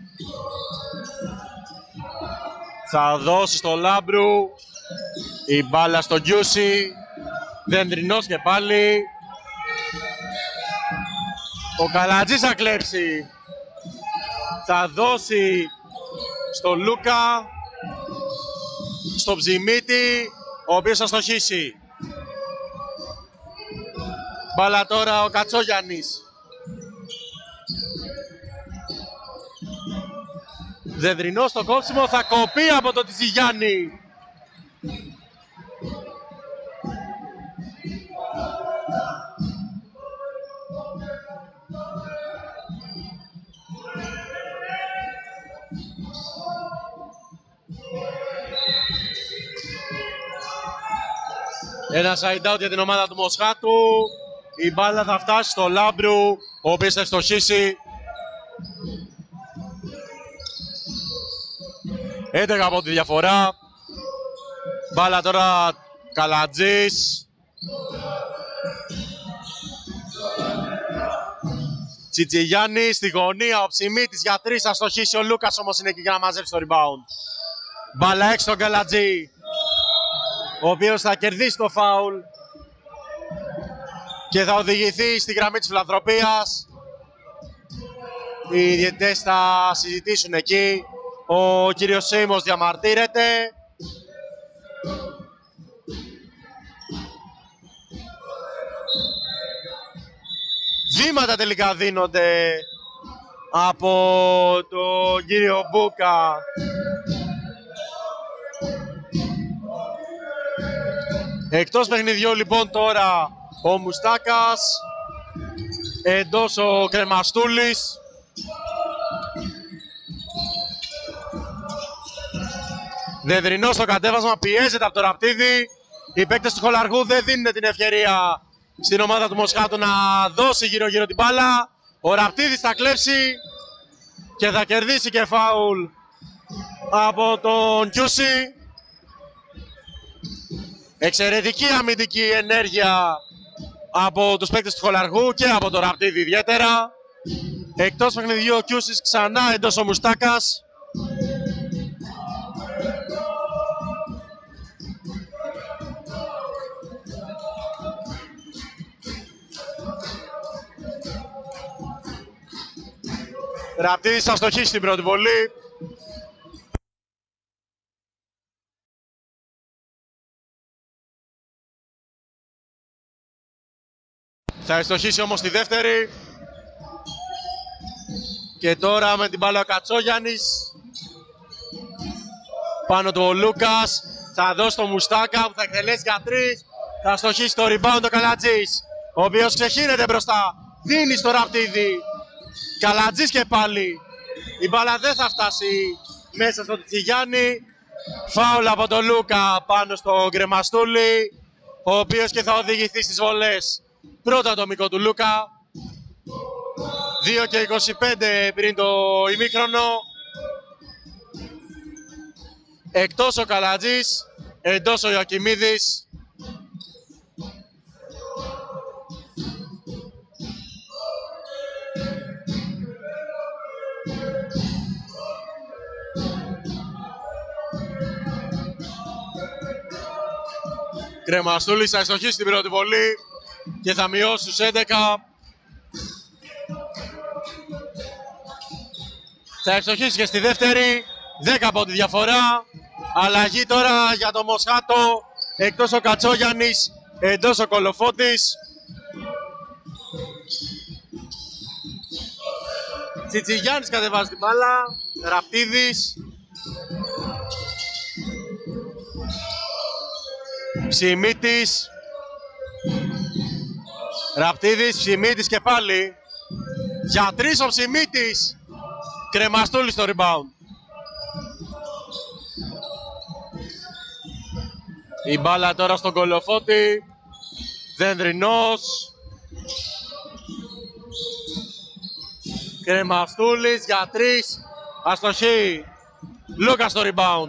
Θα δώσει στο Λάμπρου. Η μπάλα στο Γκιούσι. Δενδρινός και πάλι. Ο Καλατζής θα κλέψει. Θα δώσει στο Λούκα. Στο Ψιμίτη, ο οποίος θα στοχίσει. Μπάλα τώρα ο Κατσόγιαννης. Δενδρινός στο κόψιμο, θα κοπεί από το Τιζιγιάννη. Ένα side out για την ομάδα του Μοσχάτου. Η μπάλα θα φτάσει στο Λάμπρου, ο οποίος θα ευστοχίσει. έντεκα από τη διαφορά. Μπάλα τώρα Καλατζής. Τσιτζιγιάννη στη γωνία, ο Ψιμίτης για τρεις, θα στοχίσει ο Λούκας, όμως είναι εκεί για να μαζέψει το rebound. Μπάλα έξω τον Καλατζή, ο οποίος θα κερδίσει το φάουλ και θα οδηγηθεί στη γραμμή της φιλανθρωπίας. Οι διαιτητές θα συζητήσουν εκεί. Ο κύριος Σίμος διαμαρτύρεται. Βήματα τελικά δίνονται από τον κύριο Μπούκα. Εκτός παιχνιδιού λοιπόν τώρα ο Μουστάκας, εντός ο Κρεμαστούλης. Δενδρινός στο κατέβασμα, πιέζεται από το Ραπτίδη. Οι παίκτες του Χολαργού δεν δίνουν την ευκαιρία στην ομάδα του Μοσχάτου να δώσει γύρω-γύρω την μπάλα. Ο Ραπτίδης θα κλέψει και θα κερδίσει και φάουλ από τον Κιούση. Εξαιρετική αμυντική ενέργεια από τους παίκτες του Χολαργού και από τον Ραπτίδη ιδιαίτερα. Εκτός παιχνιδιού ο Κιούσης, ξανά εντός ο Μουστάκας. Ραπτίδης θα στοχίσει στην πρώτη βολή. Θα εστοχίσει όμως τη δεύτερη. Και τώρα με την μπάλα ο Κατσόγιαννης. Πάνω του ο Λούκας. Θα δώσει το Μουστάκα που θα εκτελέσει για τρεις. Θα στοχίσει το rebound ο Καλατζής, ο οποίος ξεχύνεται μπροστά. Δίνει στο Ραπτίδη. Καλατζής και πάλι. Η μπάλα δεν θα φτάσει μέσα στο Τσιγιάννη. Φάουλ από τον Λούκα πάνω στο Γκρεμαστούλη, ο οποίος και θα οδηγηθεί στις βολές. Πρώτο ατομικό του Λούκα. δύο και είκοσι πέντε πριν το ημίχρονο. Εκτός ο Καλατζής, εντός ο Ιωακιμίδης. Κρεμαστούλης θα εστοχίσει την πρώτη βολή και θα μειώσει στους έντεκα. Θα εστοχίσει και στη δεύτερη, δέκα από τη διαφορά. Αλλαγή τώρα για το Μοσχάτο, εκτός ο Κατσόγιαννης, εντός ο Κολοφώτης. Τσιτσιγιάννης κατεβάζει την μπάλα, Ραπτίδης. Ψημίτης. Ραπτίδης, Ψημίτης και πάλι. Για τρεις ο Ψημίτης. Κρεμαστούλη στο rebound. Η μπάλα τώρα στον Κολοφώτη. Δενδρινός. Κρεμαστούλης για τρεις. Αστοχή. Λούκας στο rebound.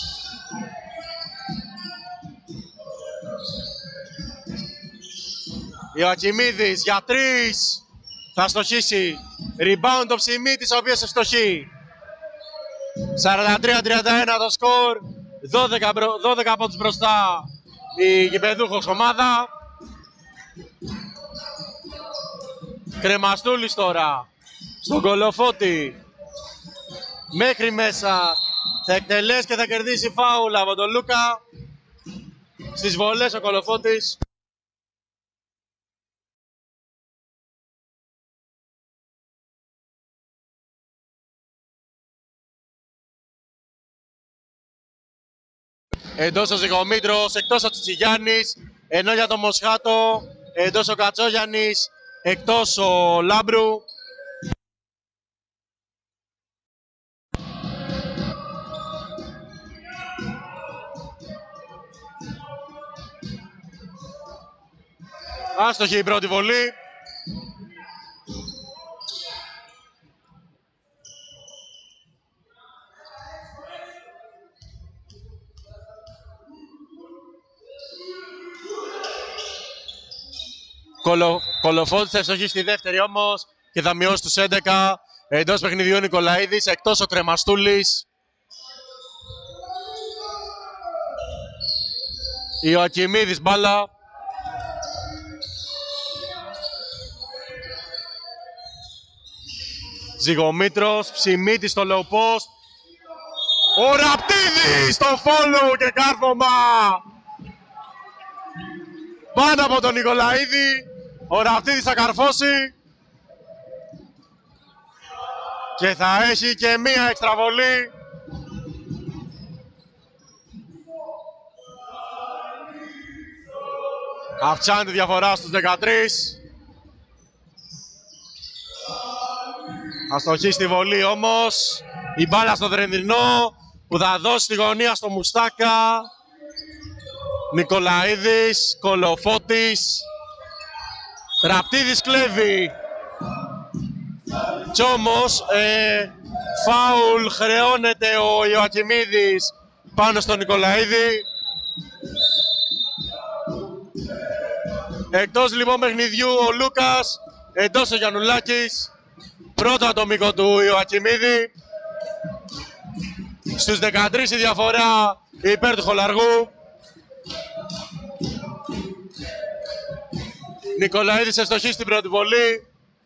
Ιωακιμίδης για τρεις. Θα στοχίσει. Rebound ο Ψημίτης, ο οποίος ευστοχεί. σαράντα τρία τριάντα ένα το σκορ. δώδεκα, δώδεκα από τους μπροστά η γηπεδούχος ομάδα. Κρεμαστούλης τώρα στον Κολοφώτη. Μέχρι μέσα. Θα εκτελέσει και θα κερδίσει φάουλ από τον Λούκα. Στις βολές ο Κολοφώτης. Εντός ο Ζυγομήτρος, εκτός ο Τσιτσιγιάννης, ενώ για το Μοσχάτο, εντός ο Κατσόγιαννης, εκτός ο Λάμπρου. Άστοχη η πρώτη βολή. Κολο, Κολοφώτης θα ευστοχίσει στη δεύτερη όμως και θα μειώσει τους έντεκα. Εντός παιχνιδιού ο Νικολαίδης, εκτός ο Κρεμαστούλης. Ιωακιμίδης μπάλα. Ζυγομήτρος, Ψημίτης στο low post. Ο Ραπτίδης στο follow και κάρφωμα. Πάνω από τον Νικολαίδη, ο Ραπτίδης θα καρφώσει και θα έχει και μία εξτραβολή. Αυξάνει τη διαφορά στους δεκατρείς. Αστοχή στη βολή όμως. Η μπάλα στο Δρενδρινό που θα δώσει τη γωνία στο Μουστάκα. Νικολαίδης, Κολοφώτης. Ραπτίδης κλέβει. Κι όμως ε, Φάουλ χρεώνεται ο Ιωακιμίδης πάνω στον Νικολαίδη. Εκτός λοιπόν παιχνιδιού ο Λούκας, εντός ο Γιαννουλάκης. Πρώτο ατομικό του Ιωακιμίδη. Στους δεκατρείς η διαφορά υπέρ του Χολαργού. Νικολαίδης ευστοχή στην πρώτη βολή.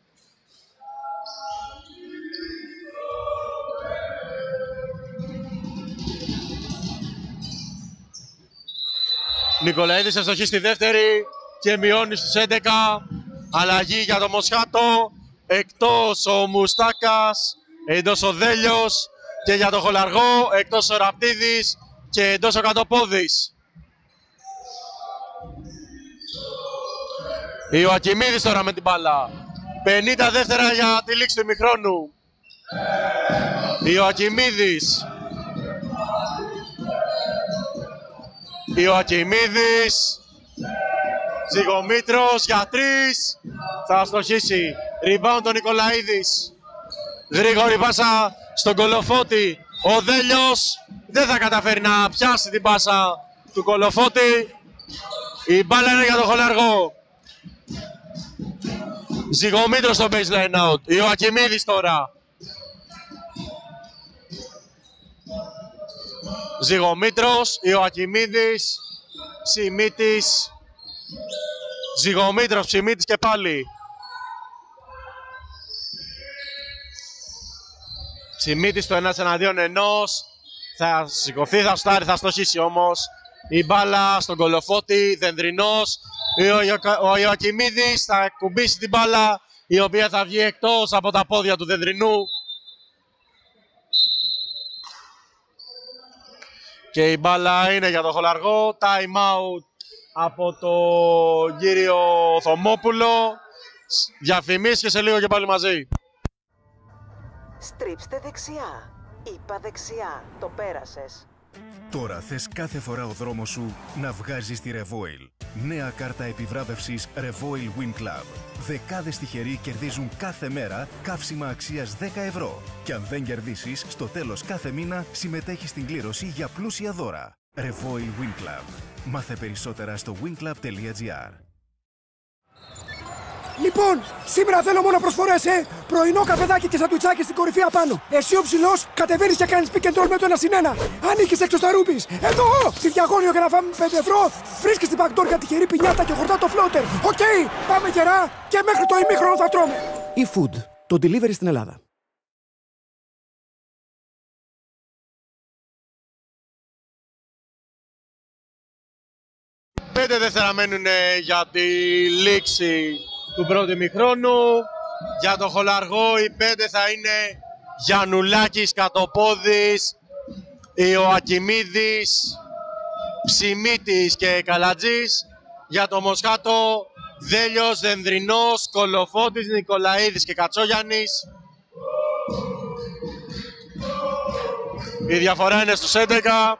Νικολαίδης ευστοχή στη δεύτερη και μειώνει στους έντεκα. Αλλαγή για το Μοσχάτο. Εκτός ο Μουστάκας, εντός ο Δέλιος. Και για το Χολαργό, εκτός ο Ραπτίδης και εντός ο Κατοπόδης. Ιωακιμίδης τώρα με την μπάλα. πενήντα δεύτερα για τη λήξη του ημιχρόνου. Ιωακιμίδης. Ιωακιμίδης. Ζυγομήτρος για τρεις. Θα αστοχίσει. Rebound τον Νικολαίδης. Γρήγορη πάσα στον Κολοφώτη. Ο Δέλιος δεν θα καταφέρει να πιάσει την πάσα του Κολοφώτη. Η μπάλα είναι για τον Χολαργό. Ζυγομήτρος στο baseline out. Ιωακιμίδης τώρα. Ζυγομήτρος, Ιωακιμίδης, Ψημίτης. Ζυγομήτρος, Ψημίτης και πάλι. Ψημίτης το ένας εναντίον ενός. Θα σηκωθεί, θα στάρει, θα στοχίσει όμως. Η μπάλα στον Κολοφώτη, Δενδρινός. Ο Ιωακιμίδης θα κουμπίσει την μπάλα, η οποία θα βγει εκτός από τα πόδια του Δενδρινού. Και η μπάλα είναι για τον Χολαργό. Time out από τον κύριο Θωμόπουλο. Διαφημίσεις και σε λίγο και πάλι μαζί. Στρίψτε δεξιά. Είπα δεξιά. Το πέρασες. Τώρα θες κάθε φορά ο δρόμος σου να βγάζεις τη Revoil. Νέα κάρτα επιβράβευσης Revoil Win Club. Δεκάδες τυχεροί κερδίζουν κάθε μέρα καύσιμα αξίας δέκα ευρώ. Και αν δεν κερδίσεις, στο τέλος κάθε μήνα συμμετέχεις στην κλήρωση για πλούσια δώρα. Revoil Win Club. Μάθε περισσότερα στο winclub τελεία gr. Λοιπόν, σήμερα θέλω μόνο προσφορές, ε! Πρωινό καφεδάκι και σαντουιτσάκι στην κορυφή απάνω. Εσύ ο ψηλός κατεβαίνεις και κάνεις pick and roll με το ένα συν ένα. Ανήκεις έξω στα ρούπις. Εδώ! Στη διαγώνιο για να φάμε πέντε ευρώ. Βρίσκεις την backdoor για τυχερή πινιάτα και χορτά το floater. Οκ, okay, πάμε γερά και μέχρι το ημίχρονο θα τρώμε. E-Food, το delivery στην Ελλάδα. Πέντε δεύτερα μένουν για τη λήξη του πρώτου ημιχρόνου. Για το Χολαργό οι πέντε θα είναι Γιαννουλάκης, Κατοπόδης, Ιωακιμίδης, Ψημίτης και Καλατζής. Για το Μοσχάτο Δέλιος, Δενδρινός, Κολοφώτης, Νικολαίδης και Κατσόγιαννης. Η διαφορά είναι στους έντεκα.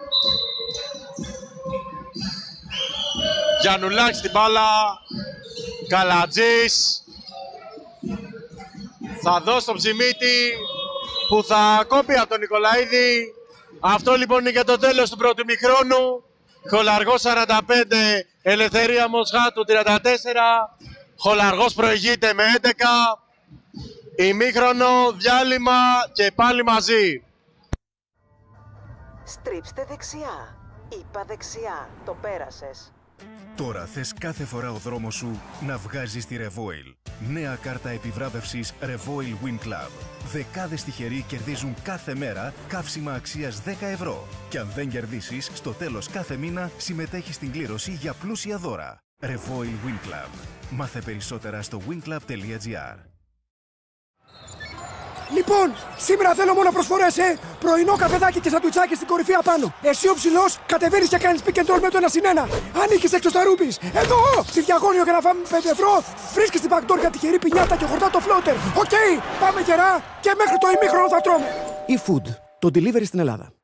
Γιαννουλάκης στην μπάλα, Καλατζής. Θα δώσει τον Ψημίτη που θα κόπει από τον Νικολαίδη. Αυτό λοιπόν είναι και το τέλος του πρώτου ημιχρόνου. Χολαργός σαράντα πέντε, Ελευθερία Μοσχάτου τριάντα τέσσερα. Χολαργός προηγείται με έντεκα. Ημίχρονο, διάλειμμα και πάλι μαζί. Στρίψτε δεξιά. Είπα δεξιά. Το πέρασες. Τώρα θες κάθε φορά ο δρόμος σου να βγάζεις τη Revoil. Νέα κάρτα επιβράβευσης Revoil Win Club. Δεκάδες τυχεροί κερδίζουν κάθε μέρα καύσιμα αξίας δέκα ευρώ. Και αν δεν κερδίσεις, στο τέλος κάθε μήνα συμμετέχεις στην κλήρωση για πλούσια δώρα. Revoil Win Club. Μάθε περισσότερα στο winclub τελεία gr. Λοιπόν, σήμερα θέλω μόνο προσφορές, ε! Πρωινό καφεδάκι και σαντουιτσάκι στην κορυφή απάνω. Εσύ ο ψηλός κατεβαίνεις και κάνεις pick and roll με το ένα συν ένα. Ανήκεις έξω στα ρούπις. Εδώ! Στη διαγώνιο για να φάμε πέντε ευρώ. Βρίσκεις την backdoor για τυχερή πινιάτα και χορτά το floater. Οκ, okay, πάμε γερά και μέχρι το ημίχρονο θα τρώμε. E-Food, το delivery στην Ελλάδα.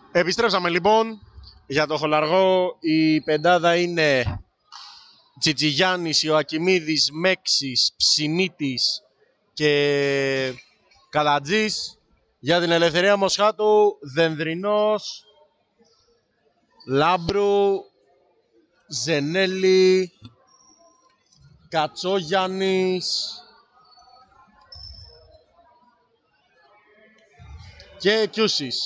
Επιστρέψαμε λοιπόν. Για το χολαργό η πεντάδα είναι Τσιτζιγιάννης, Ιωακιμίδης, Μέξης, Ψημίτης και Καλατζής. Για την Ελευθερία Μοσχάτου, Δενδρινός, Λάμπρου, Ζενέλη, Κατσόγιαννης και Κιούσης.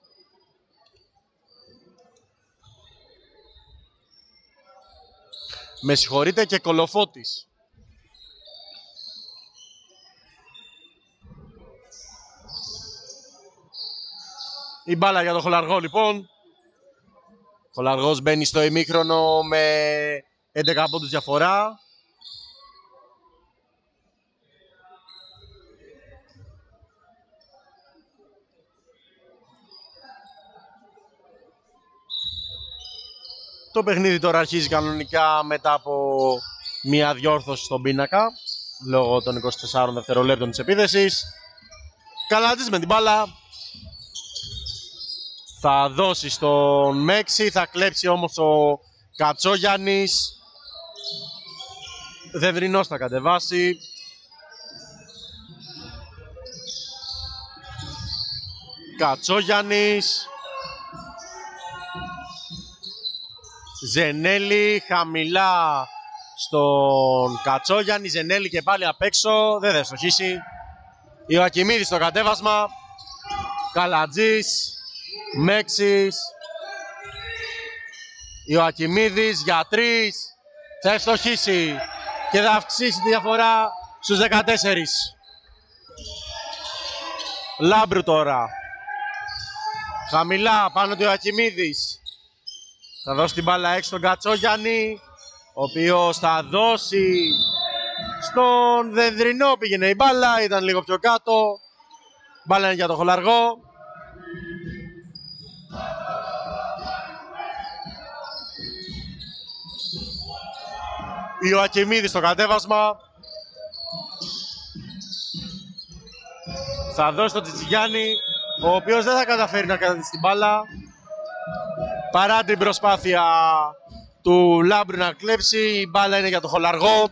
Με συγχωρείτε, και Κολοφώτης. Η μπάλα για το χολαργό λοιπόν. Ο χολαργός μπαίνει στο ημίχρονο με έντεκα πόντους διαφορά. Το παιχνίδι τώρα αρχίζει κανονικά μετά από μια διόρθωση στον πίνακα λόγω των είκοσι τεσσάρων δευτερολέπτων της επίθεσης. Καλατζής με την μπάλα. Θα δώσει στον Μέξη, θα κλέψει όμως ο Κατσόγιαννης. Δενδρινός θα κατεβάσει. Κατσόγιαννης. Ζενέλη χαμηλά στον Κατσόγιαννη. Ζενέλη και πάλι απ' έξω, δεν θα ευστοχίσει. Ιωακιμίδης στο κατέβασμα. Καλατζής. Μέξης. Ιωακιμίδης για τρεις. Θα ευστοχίσει και θα αυξήσει τη διαφορά στους δεκατέσσερα. Λάμπρου τώρα. Χαμηλά πάνω του Ιωακιμίδης. Θα δώσει την μπάλα έξω στον Κατσόγιαννη, ο οποίος θα δώσει στον Δενδρινό. Πήγαινε η μπάλα, ήταν λίγο πιο κάτω. Μπάλα είναι για το χολαργό. Ιωακιμίδης στο κατέβασμα. Θα δώσει τον Τσιτζιγιάννη, ο οποίος δεν θα καταφέρει να κρατήσει την μπάλα. Παρά την προσπάθεια του Λάμπρου να κλέψει, η μπάλα είναι για το χολαργό.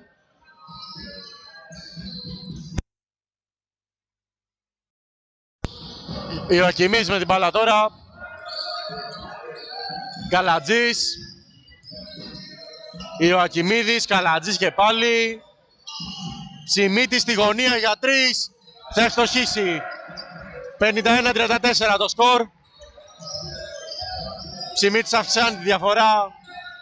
Ιωακιμής με την μπάλα τώρα. Καλατζής. Ιωακιμίδης, Καλατζής και πάλι. Ψημίτης στη γωνία για τρεις. Θα ευστοχίσει. πενήντα ένα τριάντα τέσσερα το σκορ. Ψημίτης αυξάνει τη διαφορά.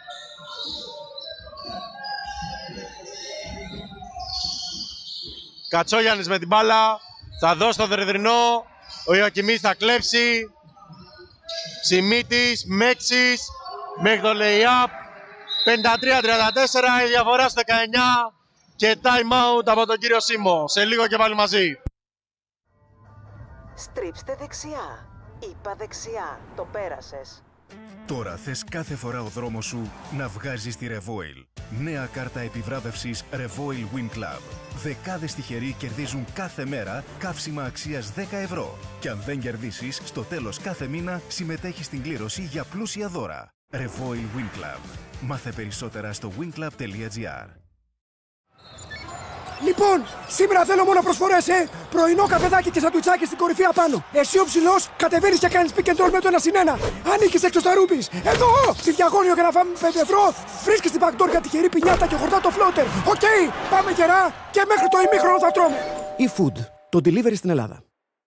Κατσόγιαννης με την μπάλα. Θα δώσει το Δενδρινό. Ο Ιωακιμής θα κλέψει. Ψημίτης, Μέξης. Μέχρι το lay-up. πενήντα τρία τριάντα τέσσερα η διαφορά στο δεκαεννιά. Και time out από τον κύριο Σίμω. Σε λίγο και πάλι μαζί. Στρίψτε δεξιά. Είπα δεξιά. Το πέρασες. Τώρα θες κάθε φορά ο δρόμος σου να βγάζεις τη Revoil. Νέα κάρτα επιβράβευσης Revoil Win Club. Δεκάδες τυχεροί κερδίζουν κάθε μέρα καύσιμα αξίας δέκα ευρώ. Και αν δεν κερδίσεις, στο τέλος κάθε μήνα συμμετέχεις στην κλήρωση για πλούσια δώρα. Revoil Win Club. Μάθε περισσότερα στο winclub τελεία gr. Λοιπόν, σήμερα θέλω μόνο προσφορές, ε! Πρωινό καφεδάκι και σαντουιτσάκι στην κορυφή απάνω. Εσύ ο ψηλός κατεβαίνεις και κάνεις pick and roll με το ένα συν ένα. Ανήκεις έξω στα ρούπις. Εδώ! Στη διαγώνιο για να φάμε πέντε ευρώ. Βρίσκεις την backdoor για τυχερή πινιάτα και χορτά το floater. Οκ, okay, πάμε γερά και μέχρι το ημίχρονο θα τρώμε. E-Food, το delivery στην Ελλάδα.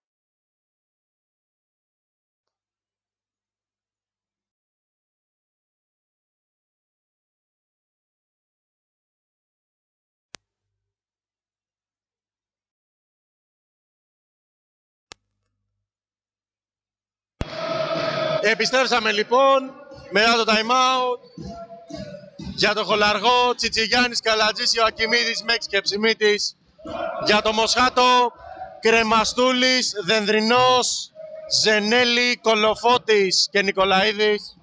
Επιστρέψαμε λοιπόν μετά το time out. Για το χολαργό, Τσιτζιγιάννης, Καλατζής, Ιωακιμίδης, Μέξ και Ψημίτης. Για το Μοσχάτο, Κρεμαστούλης, Δενδρινός, Ζενέλη, Κολοφώτης και Νικολαίδης.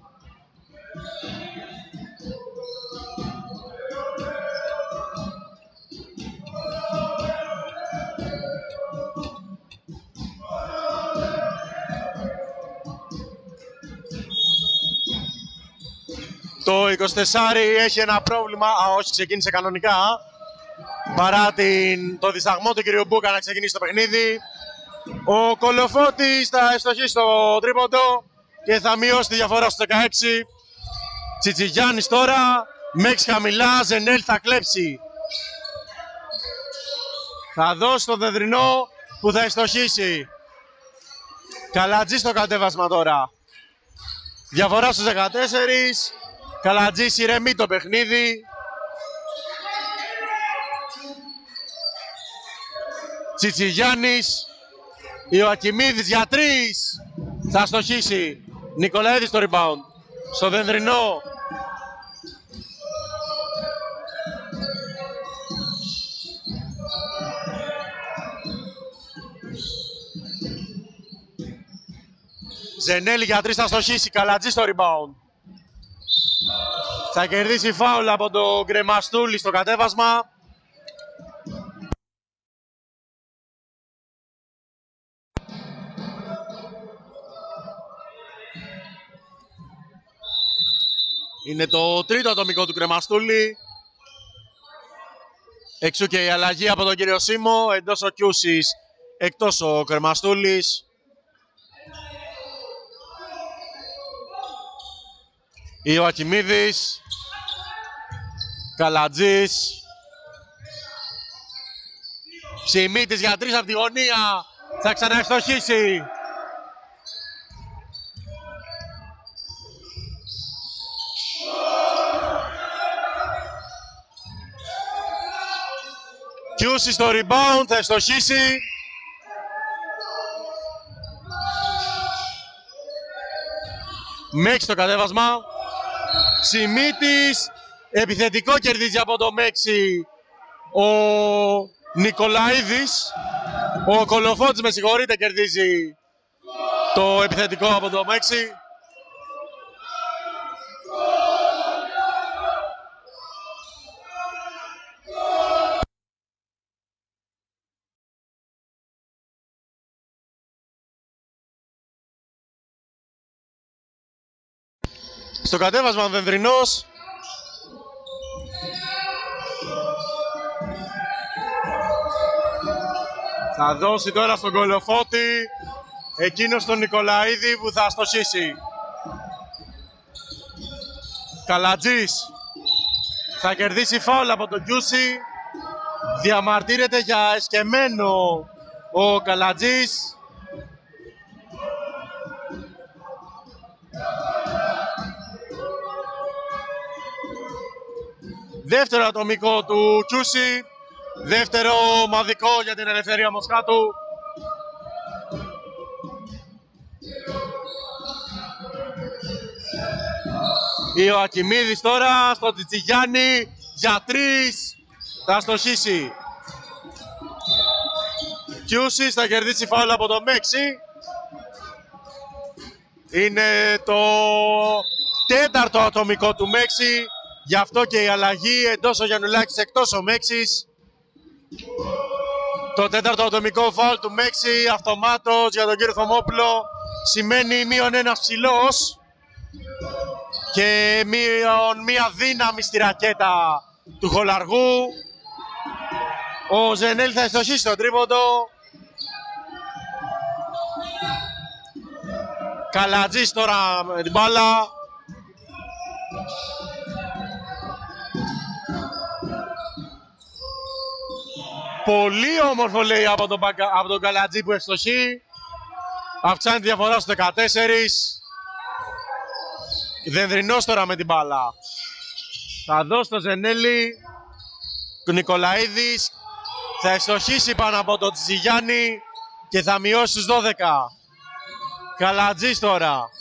Το είκοσι τέσσερα έχει ένα πρόβλημα, α όχι, ξεκίνησε κανονικά, παρά την, το δισταγμό του κ. Μπούκα να ξεκινήσει το παιχνίδι. Ο Κολοφώτης θα ευστοχίσει στο τρίποντο και θα μειώσει τη διαφορά στο δεκαέξι. Τσιτσιγιάννης τώρα, Μέξ χαμηλά, Ζενέλ θα κλέψει. Θα δώσει το Δενδρινό που θα ευστοχίσει. Καλατζής στο κατέβασμα τώρα. Διαφορά στους δεκατέσσερα. Καλατζής ηρεμεί το παιχνίδι. Τσιτσιγιάννης. Ιωακιμίδης για τρεις. Θα στοχίσει. Νικολαίδης στο rebound. Στο Δενδρινό. Ζενέλη για τρεις θα στοχίσει. Καλατζή στο rebound. Θα κερδίσει φάουλ από τον Γκρεμαστούλη στο κατέβασμα. Είναι το τρίτο ατομικό του Κρεμαστούλη. Εξού και η αλλαγή από τον κύριο Σίμω. Εντός ο Κιούσης, εκτός ο Κρεμαστούλης. Ιωακιμίδης. Καλατζής. Ψημίτης για τρεις από τη γωνία. Θα ξαναευστοχίσει. Κιούσης στο rebound, θα ευστοχίσει. Μέξι το κατέβασμα. Ψημίτης. Επιθετικό κερδίζει από το Μέξι ο Νικολαίδης. Ο Κολοφώτης, με συγχωρείτε, κερδίζει το επιθετικό από το Μέξι. Στο κατέβασμα ο Δενδρινός. Θα δώσει τώρα στον Κολοφώτη. Εκείνος τον Νικολαίδη που θα στοχίσει. Καλατζής. Θα κερδίσει φάουλ από τον Κιούση. Διαμαρτύρεται για εσκεμμένο ο Καλατζής. Δεύτερο ατομικό του Κιούση. Δεύτερο ομαδικό για την Ελευθερία Μοσχάτου. Ιωακιμίδης τώρα στο Τσιτσιγιάννη για τρεις. Θα στοχίσει. Κιούσης θα κερδίσει φάουλ από το Μέξι. Είναι το τέταρτο ατομικό του Μέξι. Γι' αυτό και η αλλαγή, εντός ο Γιαννουλάκης, εκτός ο Μέξης. Το τέταρτο ατομικό φάουλ του Μέξι, αυτομάτως για τον κύριο Θωμόπουλο, σημαίνει μείον ένας ψηλός και μείον μία δύναμη στη ρακέτα του Χολαργού. Ο Ζενέλ θα ευστοχίσει τον τρίποντο. Καλατζής τώρα με την μπάλα. Πολύ όμορφο, λέει, από τον, από τον Καλατζή που ευστοχεί. Αυξάνει τη διαφορά στους δεκατέσσερα. Δενδρινός τώρα με την μπάλα. Θα δώσει το Ζενέλη. Ο Νικολαίδης θα ευστοχίσει πάνω από τον Τσιτσιγιάννη και θα μειώσει στους δώδεκα. Καλατζής τώρα.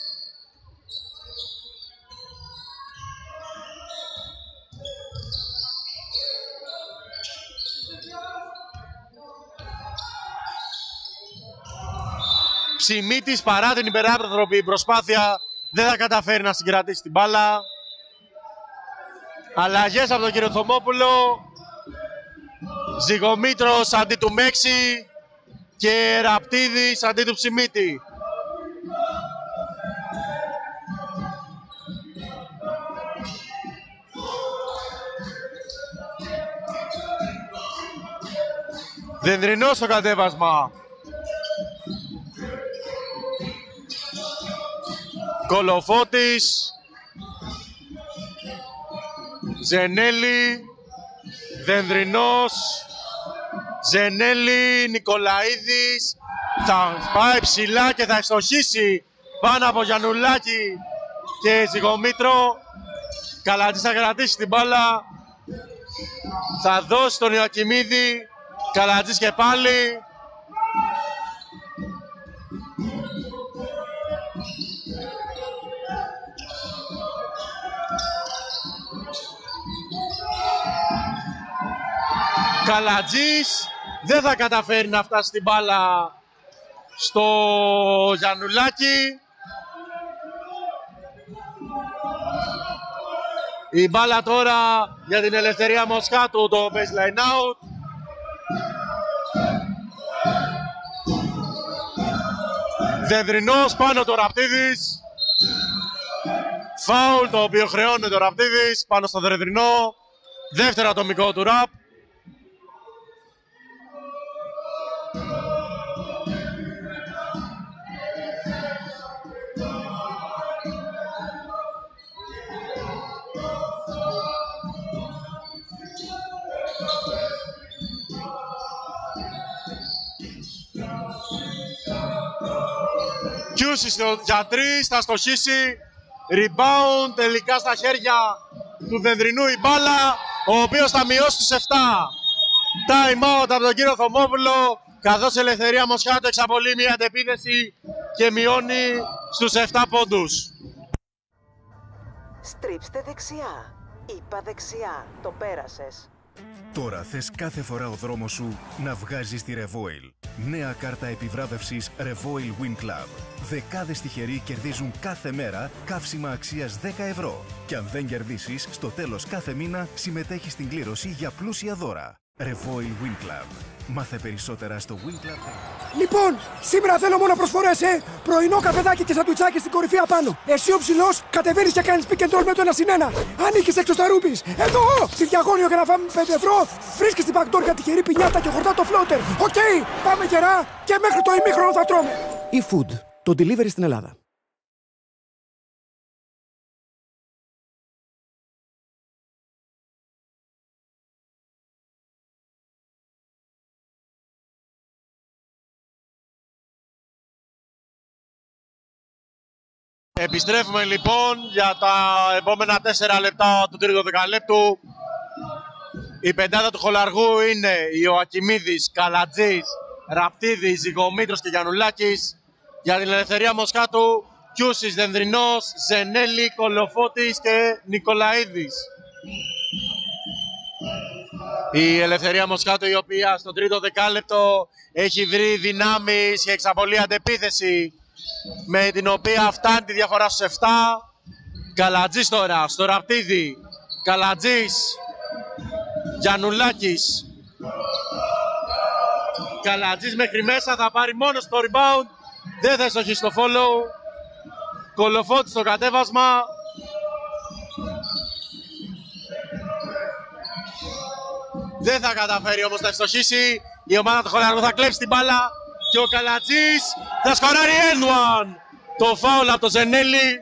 Ψημίτης, παρά την υπεράπτροπη προσπάθεια, δεν θα καταφέρει να συγκρατήσει την μπάλα. Αλλαγές από τον κύριο Θωμόπουλο. Ζυγομήτρος αντί του Μέξι και Ραπτίδης αντί του Ψημίτη. Δενδρινός στο κατέβασμα. Κολοφώτης. Ζενέλη. Δενδρινός. Ζενέλη. Νικολαίδης. Θα πάει ψηλά και θα ευστοχίσει πάνω από Γιαννουλάκη και Ζυγομήτρο. Καλατζής θα κρατήσει την μπάλα. Θα δώσει τον Ιωακιμίδη. Καλατζής και πάλι. Καλατζής δεν θα καταφέρει να φτάσει την μπάλα στο Γιαννουλάκη. Η μπάλα τώρα για την Ελευθερία Μοσχάτου, το baseline out. Δενδρινός πάνω το Ραπτίδης. Φάουλ το οποίο χρεώνει το Ραπτίδης πάνω στο Δενδρινό. Δεύτερο ατομικό του Ραπ. Κιούσι για τρεις, θα στοχίσει. Rebound τελικά στα χέρια του Δενδρινού η μπάλα, ο οποίος θα μειώσει τους επτά. Time out από τον κύριο Θωμόπουλο, καθώς η Ελευθερία Μοσχάτου εξαπολύει μια αντεπίθεση και μειώνει στους επτά πόντους. Στρίψτε δεξιά. Είπα δεξιά. Το πέρασες. Τώρα θες κάθε φορά ο δρόμος σου να βγάζει στη Revoil. Νέα κάρτα επιβράβευσης Revoil Win Club. Δεκάδες τυχεροί κερδίζουν κάθε μέρα καύσιμα αξίας δέκα ευρώ. Και αν δεν κερδίσεις, στο τέλος κάθε μήνα συμμετέχεις στην κλήρωση για πλούσια δώρα. Revoil Win Club. Μάθε περισσότερα στο Win Club. Λοιπόν, σήμερα θέλω μόνο προσφορές, ε! Πρωινό καφεδάκι και σαντουιτσάκι στην κορυφή απάνω. Εσύ ο ψηλός κατεβαίνεις και κάνεις pick and roll με το ένα συν ένα. Ανήκεις έξω στα ρούπις. Εδώ! Στη διαγώνιο για να φάμε πέντε ευρώ. Βρίσκεις την backdoor για τυχερή πινιάτα και χορτά το floater. Οκ, okay, πάμε γερά και μέχρι το ημίχρονο θα τρώμε. E-Food, το delivery στην Ελλάδα. Επιστρέφουμε λοιπόν για τα επόμενα τέσσερα λεπτά του τρίτου δεκαλέπτου. Η πεντάδα του Χολαργού είναι Ιωακιμίδης, Καλατζής, Ραπτίδης, Ζυγομήτρος και Γιαννουλάκης. Για την Ελευθερία Μοσχάτου, Κιούσης, Δενδρινός, Ζενέλη, Κολοφώτης και Νικολαίδης. Η Ελευθερία Μοσχάτου, η οποία στο τρίτο δεκάλεπτο έχει βρει δυνάμεις και εξαπολύει αντεπίθεση, με την οποία φτάνει τη διαφορά στους επτά. Καλατζής τώρα στο Ραπτίδη. Καλατζής. Γιαννουλάκης. Καλατζής μέχρι μέσα, θα πάρει μόνο στο rebound. Δεν θα εστοχίσει στο follow. Κολοφώτης στο κατέβασμα. Δεν θα καταφέρει όμως να ευστοχίσει. Η ομάδα του Χολαργού θα κλέψει την μπάλα. Και ο Καλατζής θα σκοράρει εν ουάν. Το φάουλ από το Ζενέλη.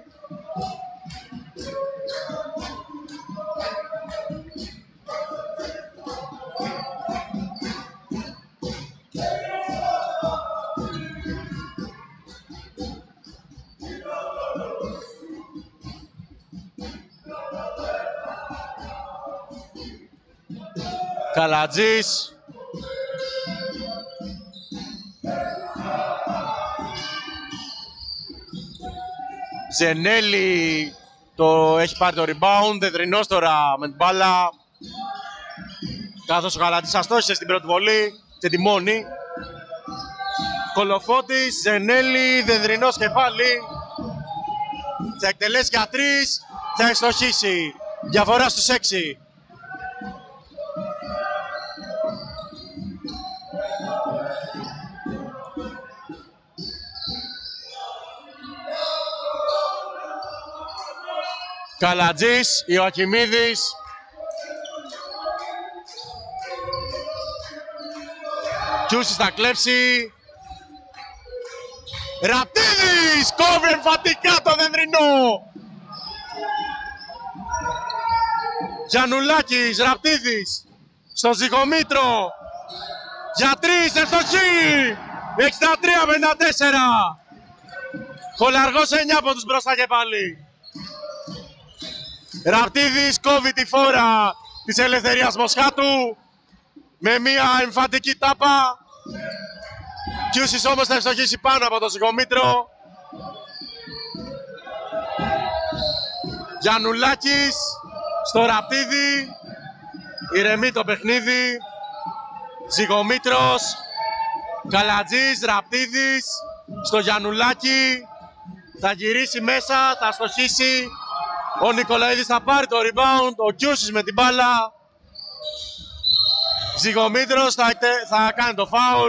Καλατζής. Ζενέλη το έχει πάρει το rebound, Δενδρινός τώρα με την μπάλα. Καθώς ο Καλατζής αστόχησε στην πρώτη βολή και τη μόνη. Κολοφώτης, Ζενέλη, Δενδρινός και πάλι. Θα εκτελέσει για τρεις, θα ευστοχίσει. Διαφορά στους έξι. Καλατζής, Ιωακιμίδης. Κιούσης θα κλέψει. Ραπτίδης κόβει εμφατικά το δενδρινό. Γιαννουλάκης, Ραπτίδης στο Ζυγομήτρο. Για τρεις, ευστοχή. εξήντα τρία πενήντα τέσσερα. Χολαργός εννιά από τους μπροστά και πάλι. Ραπτίδης κόβει τη φόρα της Ελευθερίας Μοσχάτου με μια εμφαντική τάπα. Κιούσης όμως θα ευστοχίσει πάνω από το Ζυγομήτρο. Γιαννουλάκης στο Ραπτίδη. Ηρεμεί το παιχνίδι. Ζυγομήτρος. Καλατζής, Ραπτίδης στο Γιαννουλάκη. Θα γυρίσει μέσα, θα στοχίσει. Ο Νικολαίδης θα πάρει το rebound. Ο Κιούσης με την μπάλα. Ζυγομήτρος θα, θα κάνει το φάουλ.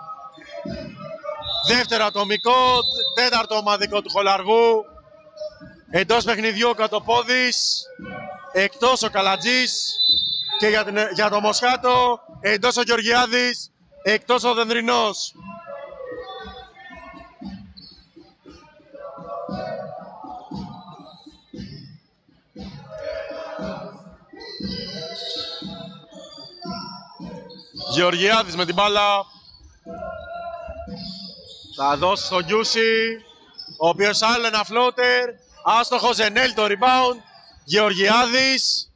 Δεύτερο ατομικό, τέταρτο ομαδικό του Χολαργού. Εντός παιχνιδιού ο Κατοπόδης. Εκτός ο Καλατζής. Και για, την, για το Μοσχάτο, εντός ο Γεωργιάδης. Εκτός ο Δενδρινός. Γεωργιάδης με την μπάλα. Θα δώσει στον Κιούση, ο οποίος άλλο ένα φλότερ. Άστοχο, Ζενέλ το rebound. Γεωργιάδης.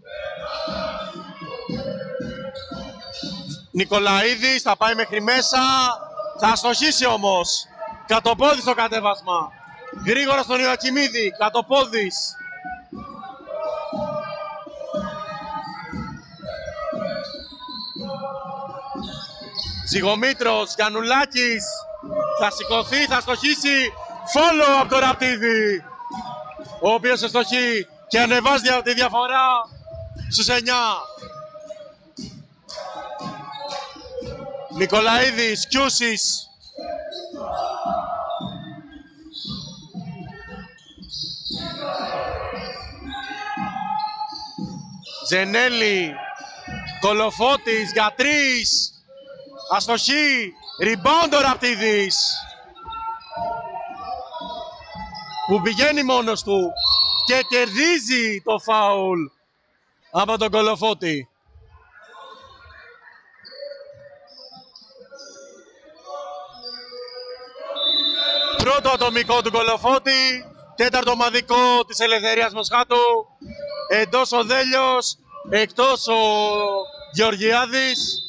Νικολαίδης θα πάει μέχρι μέσα. Θα αστοχίσει όμως. Κατοπόδης στο κατέβασμα. Γρήγορα στον Ιωακιμίδη. Κατοπόδης. Ζυγομήτρος, Γιαννουλάκης. Θα σηκωθεί, θα στοχίσει. Follow από το Ραπτίδη. Ο οποίος εστοχεί και ανεβάζει τη διαφορά στους εννιά. Νικολαίδης, Κιούσης. Ζενέλη, Κολοφώτης για τρεις. Αστοχή, rebound ο Ραπτίδης. Που πηγαίνει μόνος του και κερδίζει το φάουλ από τον Κολοφώτη. Πρώτο ατομικό του Κολοφώτη, τέταρτο ομαδικό της Ελευθερίας Μοσχάτου. Εντός ο Δέλιος, εκτός ο Γεωργιάδης.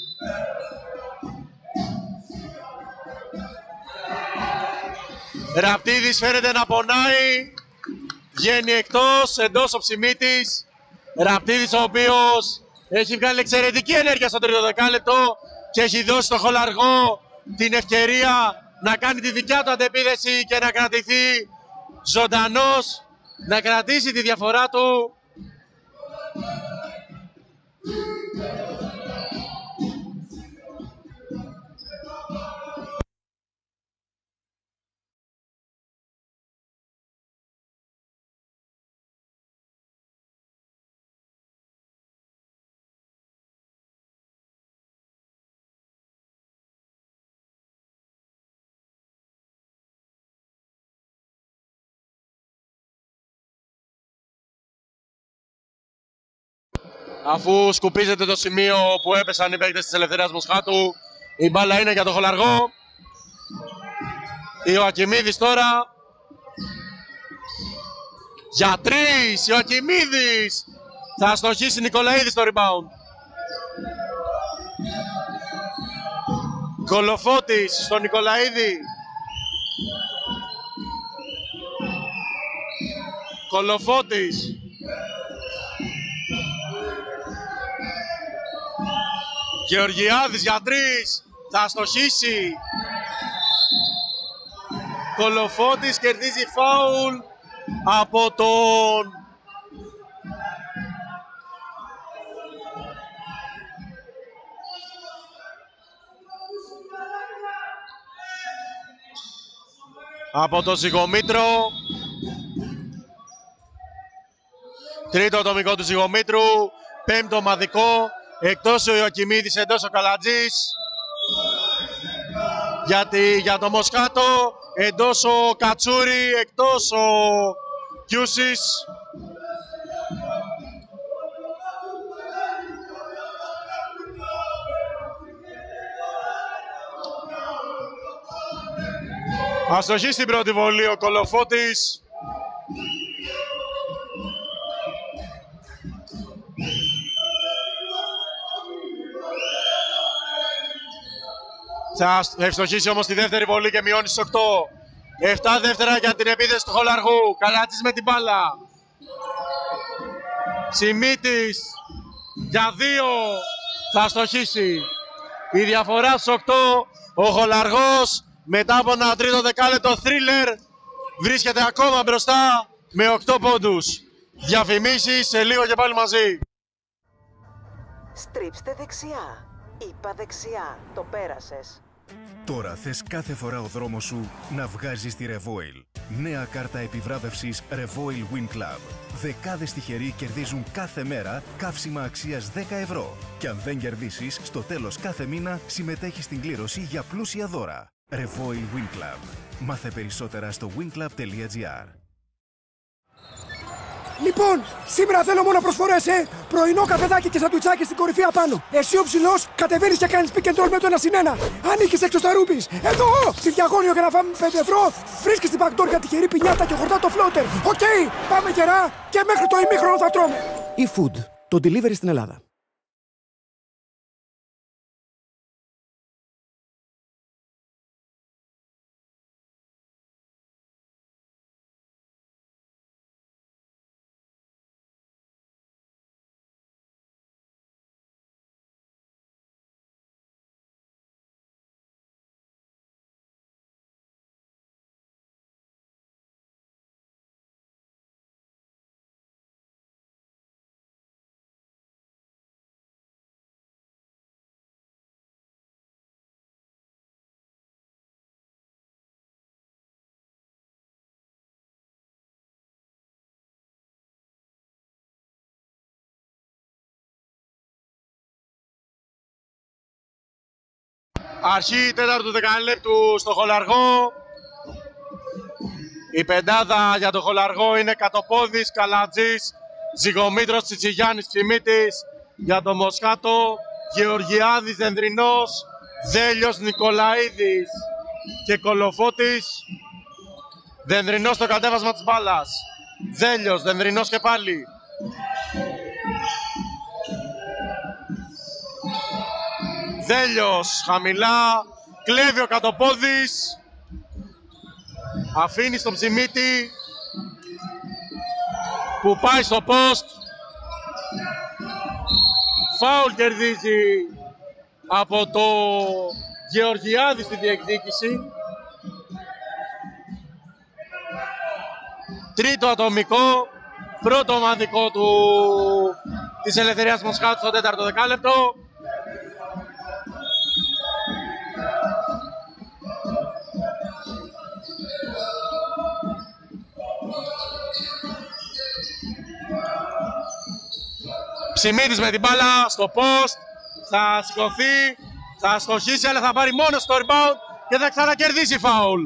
Ραπτίδης φαίνεται να πονάει. Βγαίνει εκτός, εντός ο Ψημίτης. Ραπτίδης ο οποίος έχει βγάλει εξαιρετική ενέργεια στο τρίτο δεκάλεπτο και έχει δώσει στο Χολαργό την ευκαιρία να κάνει τη δικιά του αντεπίδεση και να κρατηθεί ζωντανός, να κρατήσει τη διαφορά του. Αφού σκουπίζεται το σημείο που έπεσαν οι παίκτες της Ελευθερίας Μοσχάτου, η μπάλα είναι για το Χολαργό. Ιωακιμίδης τώρα. Για τρεις, Ιωακιμίδης. Θα αστοχίσει Νικολαίδης το rebound. Κολοφώτης στον Νικολαίδη. Κολοφώτης. Γεωργιάδης για τρεις, θα αστοχίσει. Κολοφώτης κερδίζει φάουλ από τον από τον Ζυγομήτρο. Τρίτο ατομικό του Ζυγομήτρου, πέμπτο ομαδικό. Εκτός ο Ιωακιμίδης, εντός ο Καλατζής. γιατί για το Μοσχάτο εντός ο Κατσούρη, εκτός ο Κιούσης. Αστοχή στην πρώτη βολή ο Κολοφώτης. Θα ευστοχίσει όμως τη δεύτερη βολή και μειώνει στις οκτώ. επτά δεύτερα για την επίθεση του Χολαργού. Καλάτσης με την μπάλα. Σιμίτης για δύο θα αστοχίσει. Η διαφορά στους οκτώ. Ο Χολαργός μετά από ένα τρίτο δεκάλεπτο θρίλερ βρίσκεται ακόμα μπροστά με οκτώ πόντους. Διαφημίσεις σε λίγο και πάλι μαζί. Στρίψτε δεξιά. Είπα δεξιά. Το πέρασες. Τώρα θες κάθε φορά ο δρόμος σου να βγάζεις τη Revoil. Νέα κάρτα επιβράβευσης Revoil Win Club. Δεκάδες τυχεροί κερδίζουν κάθε μέρα καύσιμα αξίας δέκα ευρώ. Και αν δεν κερδίσεις, στο τέλος κάθε μήνα συμμετέχεις στην κλήρωση για πλούσια δώρα. Revoil Win Club. Μάθε περισσότερα στο winclub τελεία gr. Λοιπόν, σήμερα θέλω μόνο προσφορές, ε! Πρωινό καφεδάκι και σαντουιτσάκι στην κορυφή απάνω. Εσύ ο ψηλός κατεβαίνεις και κάνεις pick and roll με το ένα συν ένα. Αν έξω στα ρούπις, εδώ! Στη διαγώνιο για να φάμε πέντε ευρώ, βρίσκεις την backdoor για τυχερή πινιάτα και χορτά το floater. Οκ, okay, πάμε γερά και μέχρι το ημίχρονο θα τρώμε. E-Food, το delivery στην Ελλάδα. Αρχή τέταρτου δεκαλέπτου στο Χολαργό. Η πεντάδα για το Χολαργό είναι Κατοπόδης, Καλατζής, Ζυγομήτρος, Τσιτσιγιάννης, Ψημίτης. Για το Μοσχάτο, Γεωργιάδης, Δενδρινός, Δέλιος, Νικολαίδης και Κολοφώτης. Δενδρινός στο κατέβασμα της μπάλας. Δέλιος, Δενδρινός και πάλι. Δέλιος, χαμηλά, κλέβει ο Κατοπόδης, αφήνει στον Ψημίτη που πάει στο post. Φάουλ κερδίζει από το Γεωργιάδη στη διεκδίκηση. Τρίτο ατομικό, πρώτο ομαδικό του της Ελευθερίας Μοσχάτου στο τέταρτο δεκάλεπτο. Ψημίτης με την μπάλα στο post, θα σηκωθεί, θα στοχίσει, αλλά θα πάρει μόνο στο rebound και θα ξανακερδίσει φάουλ.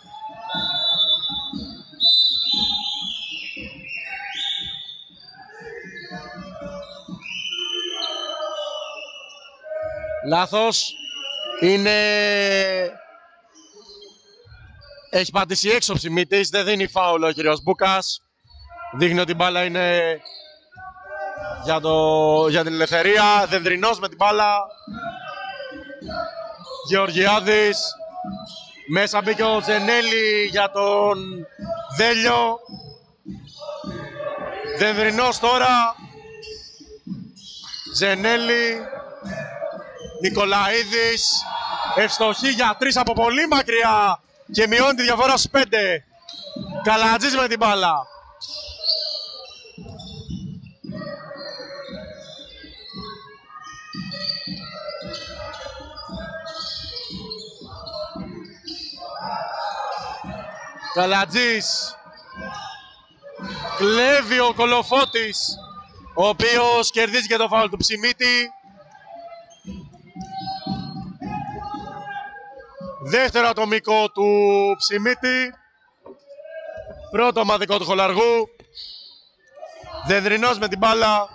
Λάθος, είναι... έχει πατήσει έξω ο Ψημίτης, δεν δίνει φάουλ ο κύριος Μπούκας. Δείχνει ότι η μπάλα είναι για, το... για την ελευθερία. Δενδρινός με την μπάλα. Γεωργιάδης. Μέσα μπήκε ο Ζενέλη για τον Δέλιο. Δενδρινός τώρα. Ζενέλη. Νικολαίδης. Ευστοχή για τρεις από πολύ μακριά και μειώνει τη διαφορά στους πέντε. Καλατζής με την μπάλα. Καλατζής. Κλέβει ο Κολοφώτης, ο οποίος κερδίζει και το φάουλ του Ψημίτη. Δεύτερο ατομικό του Ψημίτη. Πρώτο ομαδικό του Χολαργού. Δεδρινός με την μπάλα.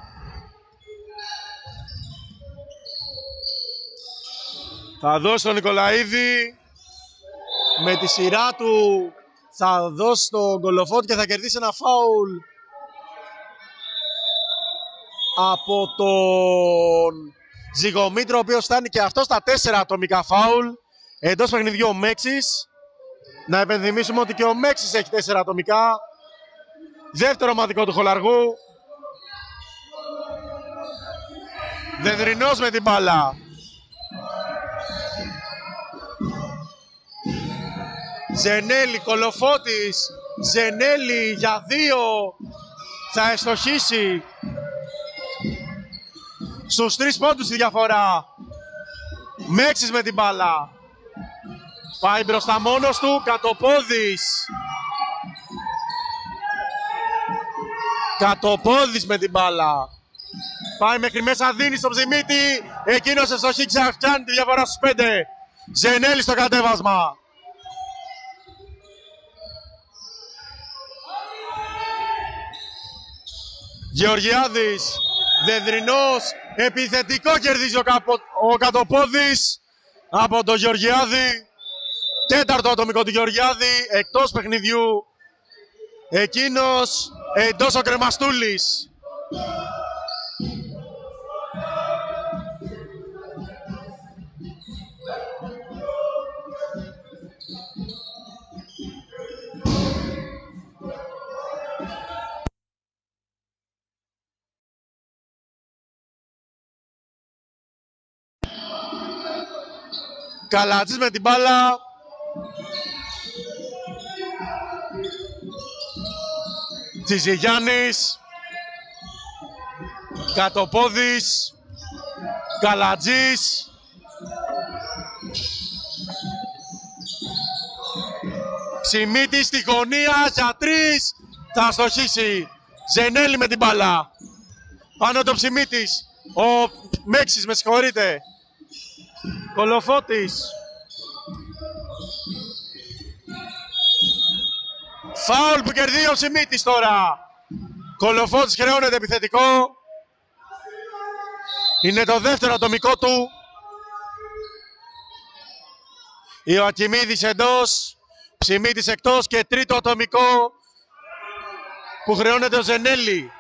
Θα δώσει τον Νικολαίδη. Με τη σειρά του θα δώσει τον Κολοφώτη και θα κερδίσει ένα φάουλ από τον Ζυγομήτρο, ο οποίος φτάνει και αυτό στα τέσσερα ατομικά φάουλ εντός παιχνιδιού ο Μέξης. Να επενθυμίσουμε ότι και ο Μέξης έχει τέσσερα ατομικά. Δεύτερο ομαδικό του Χολαργού. Δεδρινός με την μπάλα. Ζενέλη, Κολοφώτης. Ζενέλη για δύο. Θα εστοχίσει. Στους τρεις πόντους τη διαφορά. Μέξης με την μπάλα. Πάει μπροστά μόνος του. Κατοπόδης. Κατοπόδης με την μπάλα. Πάει μέχρι μέσα, δίνει στον Ψημίτη. Εκείνος εστοχή, ξαναφτιάνει τη διαφορά στους πέντε. Ζενέλη στο κατέβασμα. Γεωργιάδης. Δεδρινός. Επιθετικό κερδίζει ο, Καπο... ο Κατοπόδης από τον Γεωργιάδη. Τέταρτο ατομικό του Γεωργιάδη. Εκτός παιχνιδιού. Εκείνος εντός ο Κρεμαστούλης. Καλατζής με την μπάλα. Τσιζιγιάννης. Κατοπόδης. Καλατζής. Ψημίτης στη γωνία για τρεις. Θα στοχίσει. Ζενέλη με την μπάλα. Πάνω το Ψημίτης. Ο Μέξης, με συγχωρείτε. Κολοφώτης. Φάουλ που κερδίζει ο Ψημίτης τώρα. Κολοφώτης χρεώνεται επιθετικό. Είναι το δεύτερο ατομικό του. Ιωακιμίδης εντός. Ψημίτης εκτός και τρίτο ατομικό που χρεώνεται ο Ζενέλη.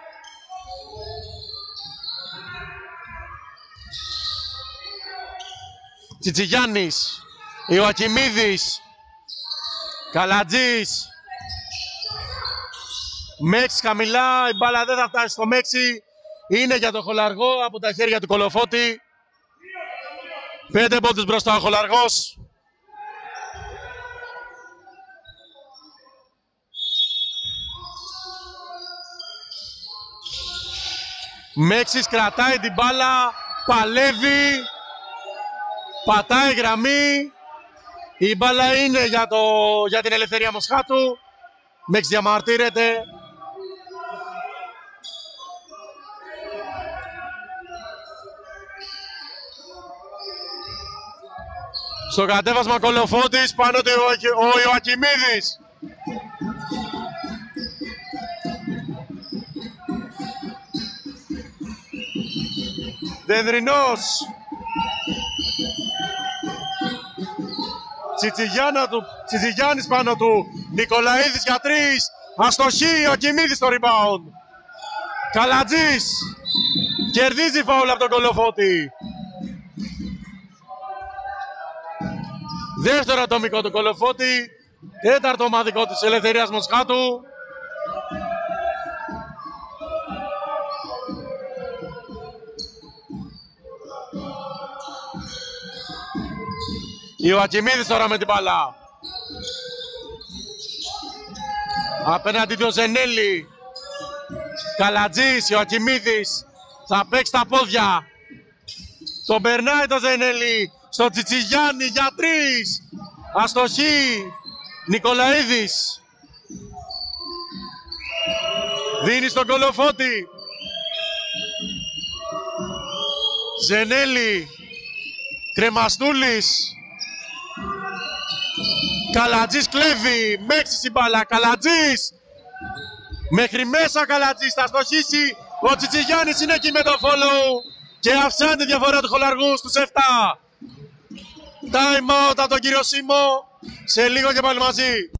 Τσιτσιγιάννης, Ιωακιμίδης, Καλατζής, Μέξης χαμηλά, η μπάλα δεν θα φτάσει στο Μέξη, είναι για το Χολαργό από τα χέρια του Κολοφώτη. Πέντε πόντους μπροστά ο Χολαργός. Μέξης κρατάει την μπάλα, παλεύει. Πατάει γραμμή. Η μπάλα είναι για, το, για την ελευθερία Μοσχάτου. Μέξ διαμαρτύρεται. Στο κατέβασμα Κολοφώτης, πάνω του ο Ιωακιμίδης. Δεδρινός. Τσιτσιγιάννα του, Τσιτσιγιάννης πάνω του. Νικολαίδης για τρεις. Αστοχή ο Κιμίδης στο rebound. Καλατζής. Κερδίζει φάουλ από τον Κολοφώτη. Δεύτερο ατομικό του Κολοφώτη. Τέταρτο ομαδικό της Ελευθερίας Μοσχάτου. Ιωακιμίδης τώρα με την μπάλα. Απέναντι του Ζενέλη. Καλατζής, Ιωακιμίδης. Θα παίξει τα πόδια. Τον περνάει το Ζενέλη. Στο Τσιτσιγιάννη για τρεις. Αστοχή. Νικολαίδης. Δίνει στον Κολοφώτη. Ζενέλη. Κρεμαστούλης. Καλατζής κλέβει, μέχρι στην μπάλα, Καλατζής. Μέχρι μέσα Καλατζής, θα στοχίσει. Ο Τσιτσιγιάννης είναι εκεί με το follow. Και αυξάνει τη διαφορά του Χολαργού στους επτά. Time out από τον κύριο Σίμω. Σε λίγο και πάλι μαζί.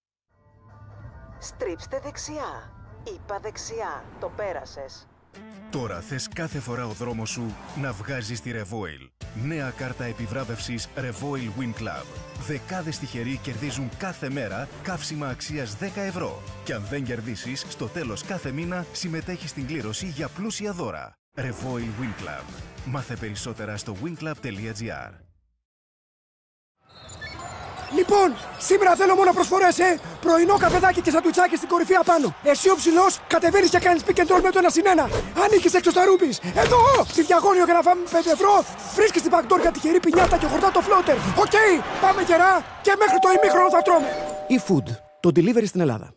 Στρίψτε δεξιά. Είπα δεξιά. Το πέρασες. Τώρα θες κάθε φορά ο δρόμος σου να βγάζει στη Revoil. Νέα κάρτα επιβράβευσης Revoil Win Club. Δεκάδες τυχεροί κερδίζουν κάθε μέρα καύσιμα αξίας δέκα ευρώ. Και αν δεν κερδίσεις, στο τέλος κάθε μήνα συμμετέχεις στην κλήρωση για πλούσια δώρα. Revoil Win Club. Μάθε περισσότερα στο winclub τελεία gr. Λοιπόν, σήμερα θέλω μόνο προσφορές, ε! Πρωινό καφεδάκι και σαντουιτσάκι στην κορυφή απάνω. Εσύ ο ψηλός κατεβαίνεις και κάνεις pick and roll με το ένα συν ένα. Ανήκεις έξω στα ρούπις. Εδώ! Στη διαγώνιο για να φάμε πέντε ευρώ. Βρίσκεις την backdoor για τυχερή πινιάτα και χορτά το floater. Οκ, okay, πάμε γερά και μέχρι το ημίχρονο θα τρώμε. eFood, το delivery στην Ελλάδα.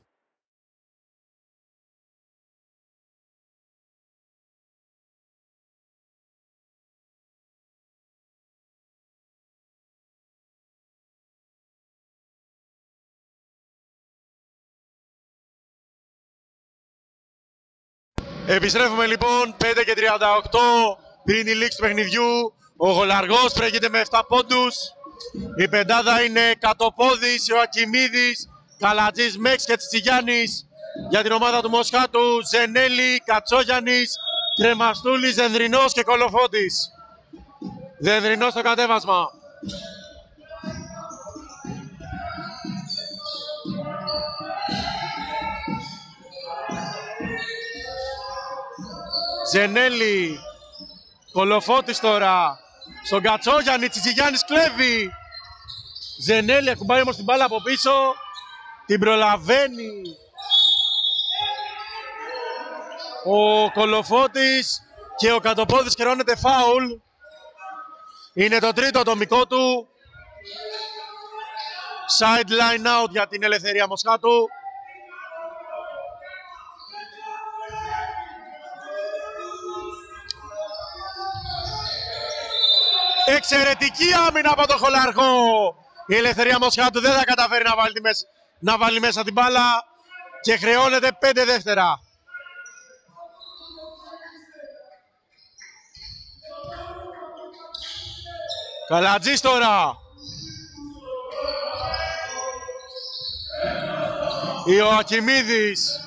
Επιστρέφουμε λοιπόν, πέντε και τριάντα οκτώ πριν η λήξη του παιχνιδιού. Ο Χολαργός προηγείται με επτά πόντους. Η πεντάδα είναι Κατοπόδης, Ιωακιμίδης, Καλατζής, Μέξ και Τσιτσιγιάννης. Για την ομάδα του Μοσχάτου, Ζενέλη, Κατσόγιαννης, Κρεμαστούλης, Δενδρινός και Κολοφώτης. Δενδρινός στο κατέβασμα. Ζενέλη, Κολοφώτης τώρα, στον Κατσόγιαννη, Τσιτσιγιάννης κλέβει. Ζενέλη ακουμπάει όμως την μπάλα από πίσω, την προλαβαίνει ο Κολοφώτης και ο Κατοπόδης καιρώνεται φάουλ. Είναι το τρίτο ατομικό του. Sideline out για την Ελευθερία Μοσχάτου. Εξαιρετική άμυνα από τον Χολαργό. Η Ελευθερία Μοσχάτου δεν θα καταφέρει να βάλει, μέσα, να βάλει μέσα την μπάλα και χρεώνεται πέντε δεύτερα. Καλατζής τώρα. Ιωακιμίδης.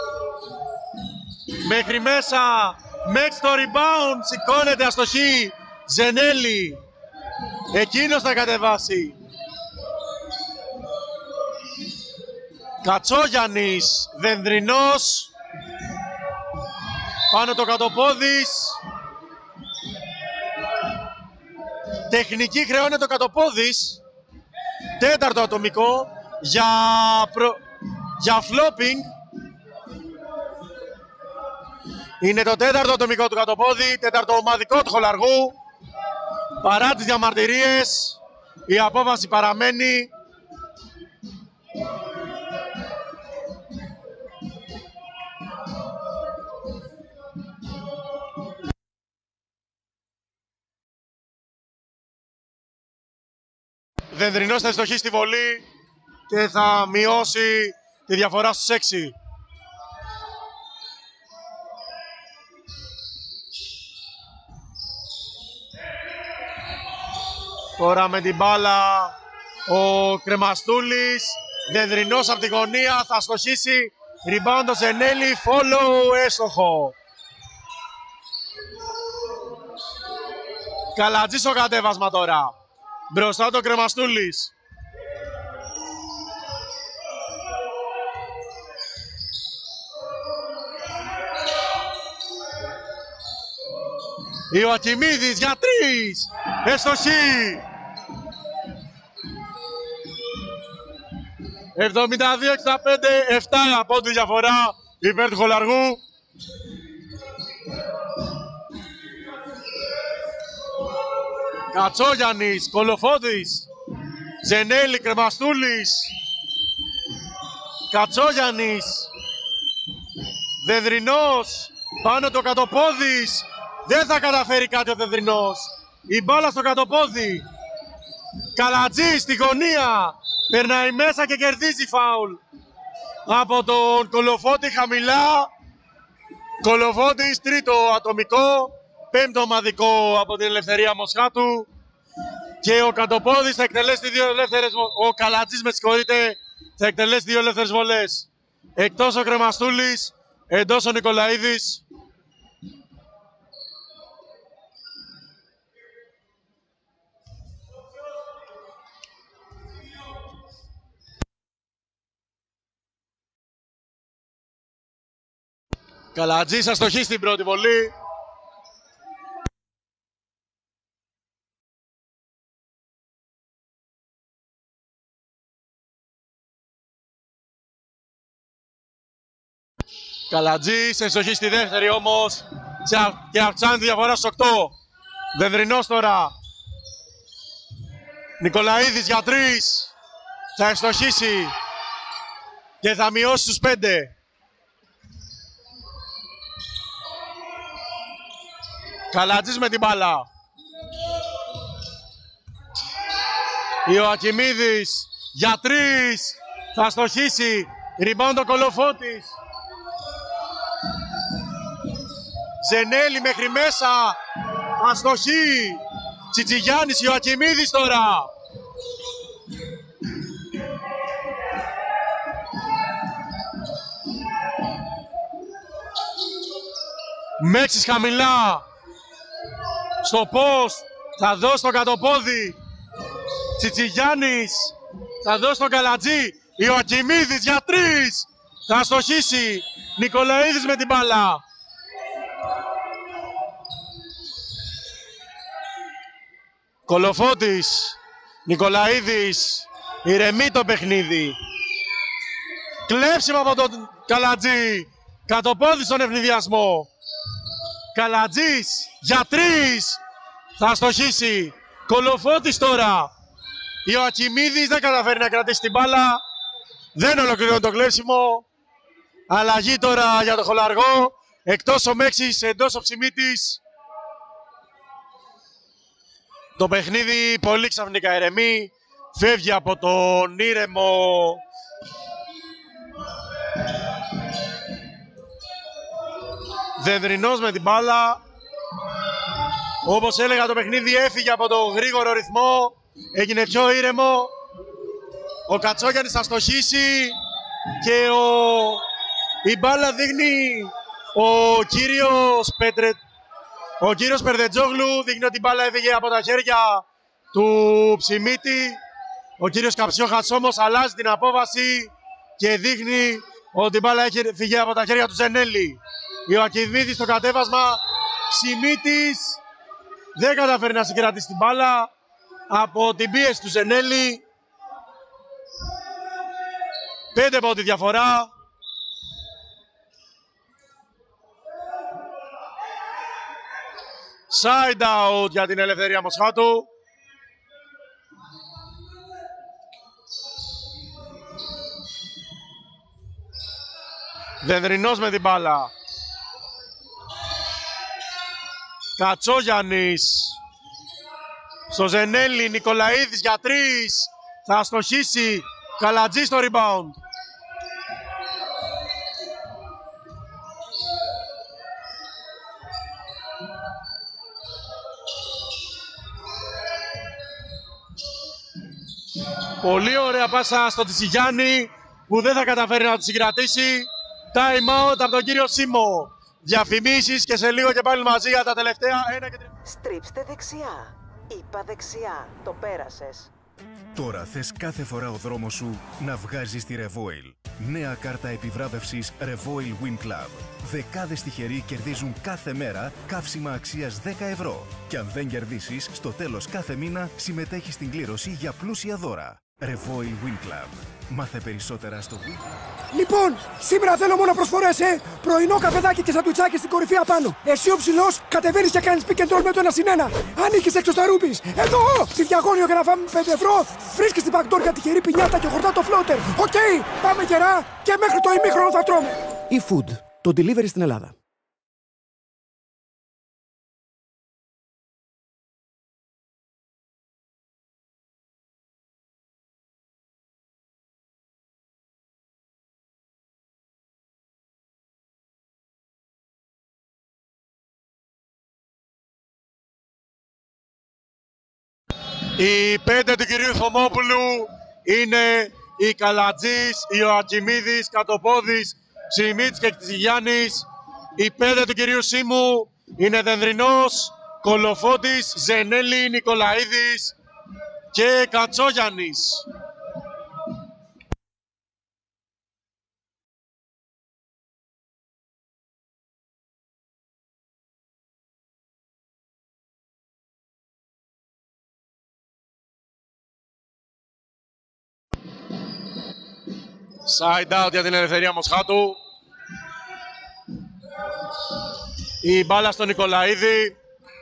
Μέχρι μέσα. Μέχρι το rebound. Σηκώνεται αστοχή. Ζενέλη. Εκείνος θα κατεβάσει. Κατσόγιαννης. Δενδρινός. Πάνω το Κατοπόδης. Τεχνική χρεώνεται το Κατοπόδης. Τέταρτο ατομικό για, προ... για flopping. Είναι το τέταρτο ατομικό του Κατοπόδη, τέταρτο ομαδικό του Χολαργού. Παρά τις διαμαρτυρίες, η απόφαση παραμένει. Δενδρινός θα ευστοχίσει στη βολή και θα μειώσει τη διαφορά στους έξι. Τώρα με την μπάλα ο Κρεμαστούλης. Δενδρινός από τη γωνία θα στοχίσει. Rebound ο Ζενέλη, follow έστοχο. Καλατζής στο κατέβασμα τώρα. Μπροστά το Κρεμαστούλης. Ιωακιμίδης για τρεις. Εστοχή. εβδομήντα δύο εξήντα πέντε, επτά πόντου διαφορά υπέρ του Χολαργού. Κατσόγιαννης, Κολοφώτης, Ζενέλη, Κρεμαστούλης, Κατσόγιαννης, Δενδρινός, πάνω το Κατοπόδης, δεν θα καταφέρει κάτι ο Δενδρινός. Η μπάλα στο Κατοπόδι, Καλατζής στη γωνία, Περνάει μέσα και κερδίζει φάουλ από τον Κολοφώτη χαμηλά. Κολοφώτης τρίτο ατομικό, πέμπτο ομαδικό από την Ελευθερία Μοσχάτου. Και ο Κατοπόδης θα εκτελέσει δύο ελεύθερες βολές. Ο Καλατζής, με συγχωρείτε, θα εκτελέσει δύο ελεύθερες βολές. Εκτός ο Κρεμαστούλης, εντός ο Νικολαίδης. Καλατζής αστοχή στην πρώτη βολή. Καλατζής, εστοχή στη δεύτερη όμως και αυξάνει τη διαφορά στους οκτώ. Δενδρινός τώρα. Νικολαίδης για τρεις. Θα εστοχίσει και θα μειώσει στους πέντε. Καλατζής με την μπάλα. Ιωακιμίδης για τρεις. Θα στοχίσει. Rebound ο Κολοφώτης. Ζενέλη μέχρι μέσα. Αστοχή. Τσιτζιγιάννης, Ιωακιμίδης τώρα. Μέξης χαμηλά. Στο post θα δώσει τον Κατοπόδη. Τσιτσιγιάννης θα δώσει τον Καλατζή. Ιωακιμίδης για τρεις. Θα αστοχίσει. Νικολαίδης με την μπάλα. Κολοφώτης. Νικολαίδης. Ηρεμεί το παιχνίδι. Κλέψιμο από τον Καλατζή. Κατοπόδης στον ευνηδιασμό. Καλατζής για τρεις. Θα αστοχίσει. Κολοφώτης τώρα. Ιωακιμίδης δεν καταφέρει να κρατήσει την μπάλα. Δεν ολοκληρώνει το κλέψιμο. Αλλαγή τώρα για το Χολαργό. Εκτός ο Μέξης, εντός ο Ψημίτης. Το παιχνίδι πολύ ξαφνικά ηρεμεί. Φεύγει από τον ήρεμο Δενδρινός με την μπάλα. Όπως έλεγα, το παιχνίδι έφυγε από το γρήγορο ρυθμό. Έγινε πιο ήρεμο. Ο Κατσόγιαννης θα στοχίσει και ο... η μπάλα δείχνει ο κύριος Πέτρε... ο κύριος Περδετζόγλου. Δείχνει ότι η μπάλα έφυγε από τα χέρια του Ψημίτη. Ο κύριος Καψιόχας όμως αλλάζει την απόβαση και δείχνει ότι η μπάλα έχει φύγει από τα χέρια του Ζενέλη. Ιωακιμίδης στο κατέβασμα. Ψημίτης δεν καταφέρει να συγκρατήσει την μπάλα από την πίεση του Ζενέλη. Πέντε από τη διαφορά. Side out για την Ελευθερία Μοσχάτου. Δενδρινός με την μπάλα. Κατσόγιαννης. Στο Ζενέλη, Νικολαίδης για τρεις. Θα αστοχίσει. Καλατζής στο rebound. Πολύ ωραία πάσα στο Τσιτσιγιάννη που δεν θα καταφέρει να το συγκρατήσει. Time out από τον κύριο Σίμω. Διαφημίσεις και σε λίγο και πάλι μαζί για τα τελευταία ένα και τρία. Στρίψτε δεξιά. Είπα δεξιά. Το πέρασες. Τώρα θες κάθε φορά ο δρόμος σου να βγάζεις τη Revoil. Νέα κάρτα επιβράβευσης Revoil Win Club. Δεκάδες τυχεροί κερδίζουν κάθε μέρα καύσιμα αξίας δέκα ευρώ. Και αν δεν κερδίσεις, στο τέλος κάθε μήνα συμμετέχεις στην κλήρωση για πλούσια δώρα. Revoil Win Club. Μάθε περισσότερα στο Win. Λοιπόν, σήμερα θέλω μόνο προσφορές, ε! Πρωινό καφεδάκι και σαντουιτσάκι στην κορυφή απάνω. Εσύ ο ψηλός κατεβαίνεις και κάνεις pick and roll με το ένα συν ένα. Ανήκεις έξω στα ρούπις. Εδώ! Στη διαγώνιο για να φάμε πέντε ευρώ. Βρίσκεις την backdoor για τυχερή πινιάτα και χορτά το floater. Οκ, okay, πάμε γερά και μέχρι το ημίχρονο θα τρώμε. E-Food, το delivery στην Ελλάδα. Οι πέντε του κυρίου Θωμόπουλου είναι η Καλατζής, η Ιωακιμίδης, Κατοπόδης, Ψημίτης και Κτηγιάννης. Οι πέντε του κυρίου Σίμου είναι Δενδρινός, Κολοφώτης, Ζενέλη, Νικολαίδης και Κατσόγιαννης. Side out για την Ελευθερία Μοσχάτου. Η μπάλα στον Νικολαίδη.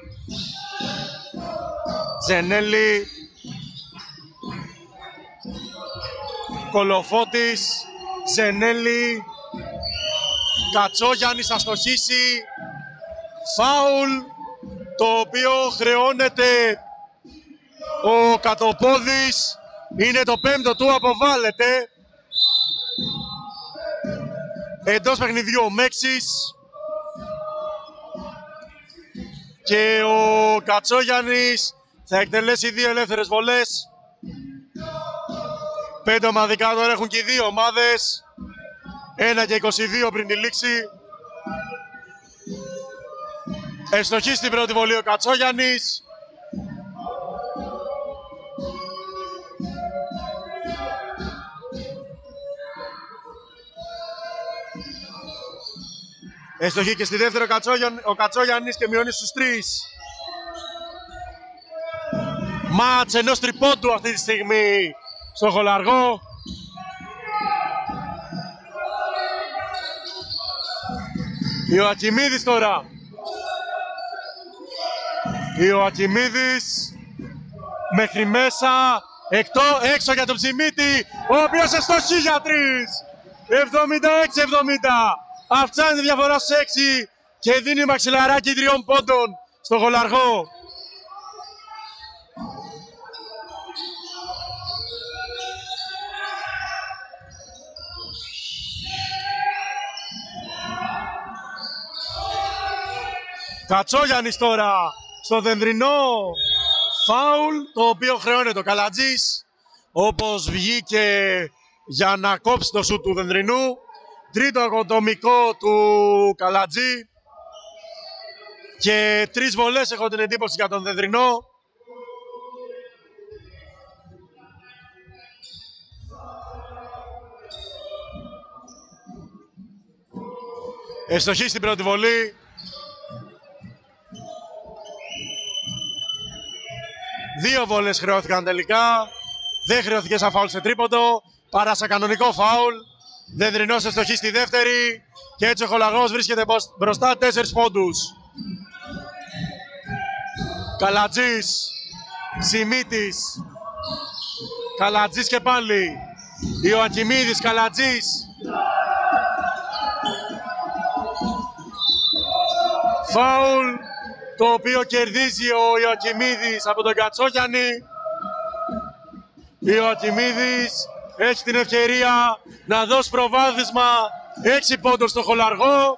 Τζενέλη. Κολοφώτης. Τζενέλη. Κατσόγιαννης θα στοχίσει. Φάουλ, το οποίο χρεώνεται ο Κατοπόδης. Είναι το πέμπτο του, αποβάλλεται. Εντός παιχνιδιού ο Μέξης και ο Κατσόγιαννης θα εκτελέσει δύο ελεύθερες βολές. Πέντε ομαδικά τώρα έχουν και οι δύο ομάδες. ένα και είκοσι δύο πριν τη λήξη. Ευστοχή στην πρώτη βολή ο Κατσόγιαννης. Εστοχή και στη δεύτερη ο, Κατσόγιαν, ο Κατσόγιαννης και μειώνει στους τρεις. Μάτς ενός τριπόντου αυτή τη στιγμή στο Χολαργό. Ιωακιμίδης τώρα. Ιωακιμίδης μέχρι μέσα, εκτό, έξω για τον Ψημίτη, ο οποίος εστοχή για τρεις. εβδομήντα έξι εβδομήντα. Αυξάνει τη διαφορά στους έξι και δίνει μαξιλαράκι τριών πόντων στο Χολαργό. Κατσόγιαννης τώρα στο Δενδρινό. Φάουλ, το οποίο χρεώνεται ο Καλατζής, όπως βγήκε για να κόψει το σουτ του Δενδρινού. Τρίτο ατομικό του Καλατζή και τρεις βολές, έχω την εντύπωση, για τον Δενδρινό. Εστοχή στην πρώτη βολή. Δύο βολές χρεώθηκαν τελικά. Δεν χρεώθηκε σαν φάουλ σε τρίποντο, παρά σε κανονικό φάουλ. Δενδρινός εστοχή στη δεύτερη και έτσι ο Χολαργός βρίσκεται μπροστά τέσσερις πόντους. Καλατζής, Σιμίτης, Καλατζής και πάλι. Ιωακιμίδης, Καλατζής. Φάουλ, το οποίο κερδίζει ο Ιωακιμίδης από τον Κατσόγιαννη. Ιωακιμίδης έχει την ευκαιρία να δώσει προβάδισμα έξι πόντων στο Χολαργό.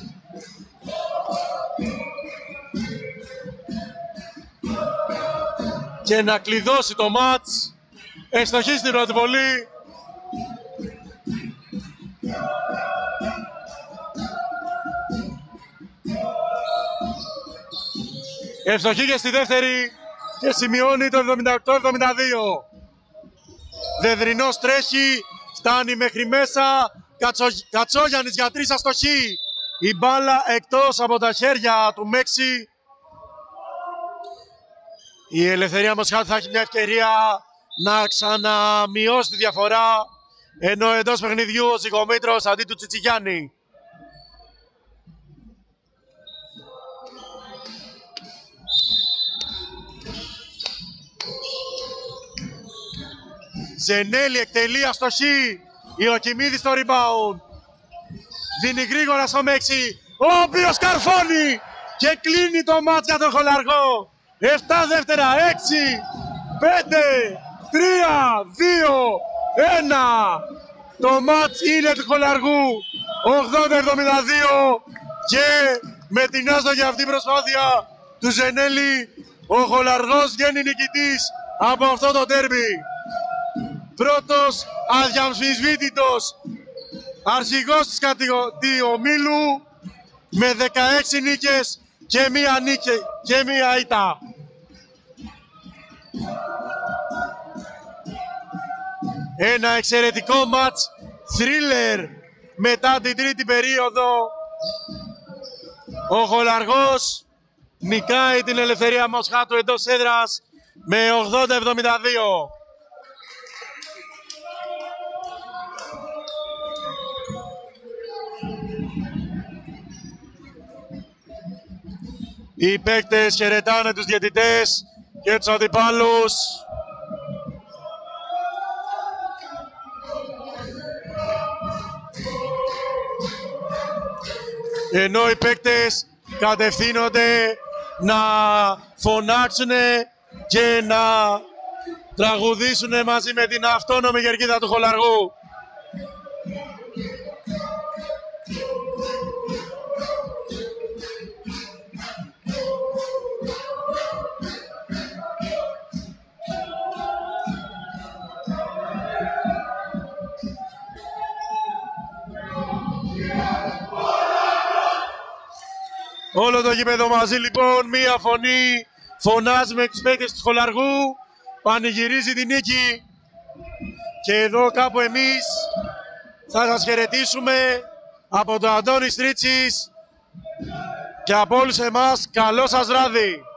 Και να κλειδώσει το μάτς. Ευστοχή στην πρώτη βολή. Ευστοχή και στη δεύτερη και σημειώνει το εβδομήντα οκτώ εβδομήντα δύο. Δενδρινός τρέχει, φτάνει μέχρι μέσα. Κατσο... Κατσόγιαννης για τρεις, αστοχή. Η μπάλα εκτός από τα χέρια του Μέξη. Η Ελευθερία Μοσχάτου θα έχει μια ευκαιρία να ξαναμειώσει τη διαφορά, ενώ εντός παιχνιδιού ο Ζυγομήτρος αντί του Τσιτσιγιάννη. Ζενέλη εκτελεί, αστοχή. Ιωακιμίδης στο rebound. Δίνει γρήγορα στο Μέξη, ο οποίος καρφώνει και κλείνει το μάτς για τον Χολαργό. επτά δεύτερα, έξι, πέντε, τρία, δύο, ένα. Το μάτς είναι του Χολαργού. ογδόντα εβδομήντα δύο και με την άστοχη αυτή προσπάθεια του Ζενέλη, ο Χολαργός βγαίνει νικητής από αυτό το ντέρμπι. Πρώτος αδιαμφισβήτητος αρχηγός της κατηγορίας ομίλου με δεκαέξι νίκες και μία νίκη και μία ήττα. Ένα εξαιρετικό μάτς thriller μετά την τρίτη περίοδο. Ο Χολαργός νικάει την Ελευθερία Μοσχάτου εντός έδρας με ογδόντα εβδομήντα δύο. Οι παίκτες χαιρετάνε τους διαιτητές και τους αντιπάλους. Ενώ οι παίκτες κατευθύνονται να φωνάξουν και να τραγουδήσουν μαζί με την αυτόνομη κερκίδα του Χολαργού. Όλο το γήπεδο μαζί λοιπόν, μία φωνή, φωνάζει με τους παίκτες του Χολαργού, πανηγυρίζει την νίκη. Και εδώ κάπου εμείς θα σας χαιρετήσουμε από τον Αντώνη Στρίτσης και από όλους εμάς, καλό σας βράδυ.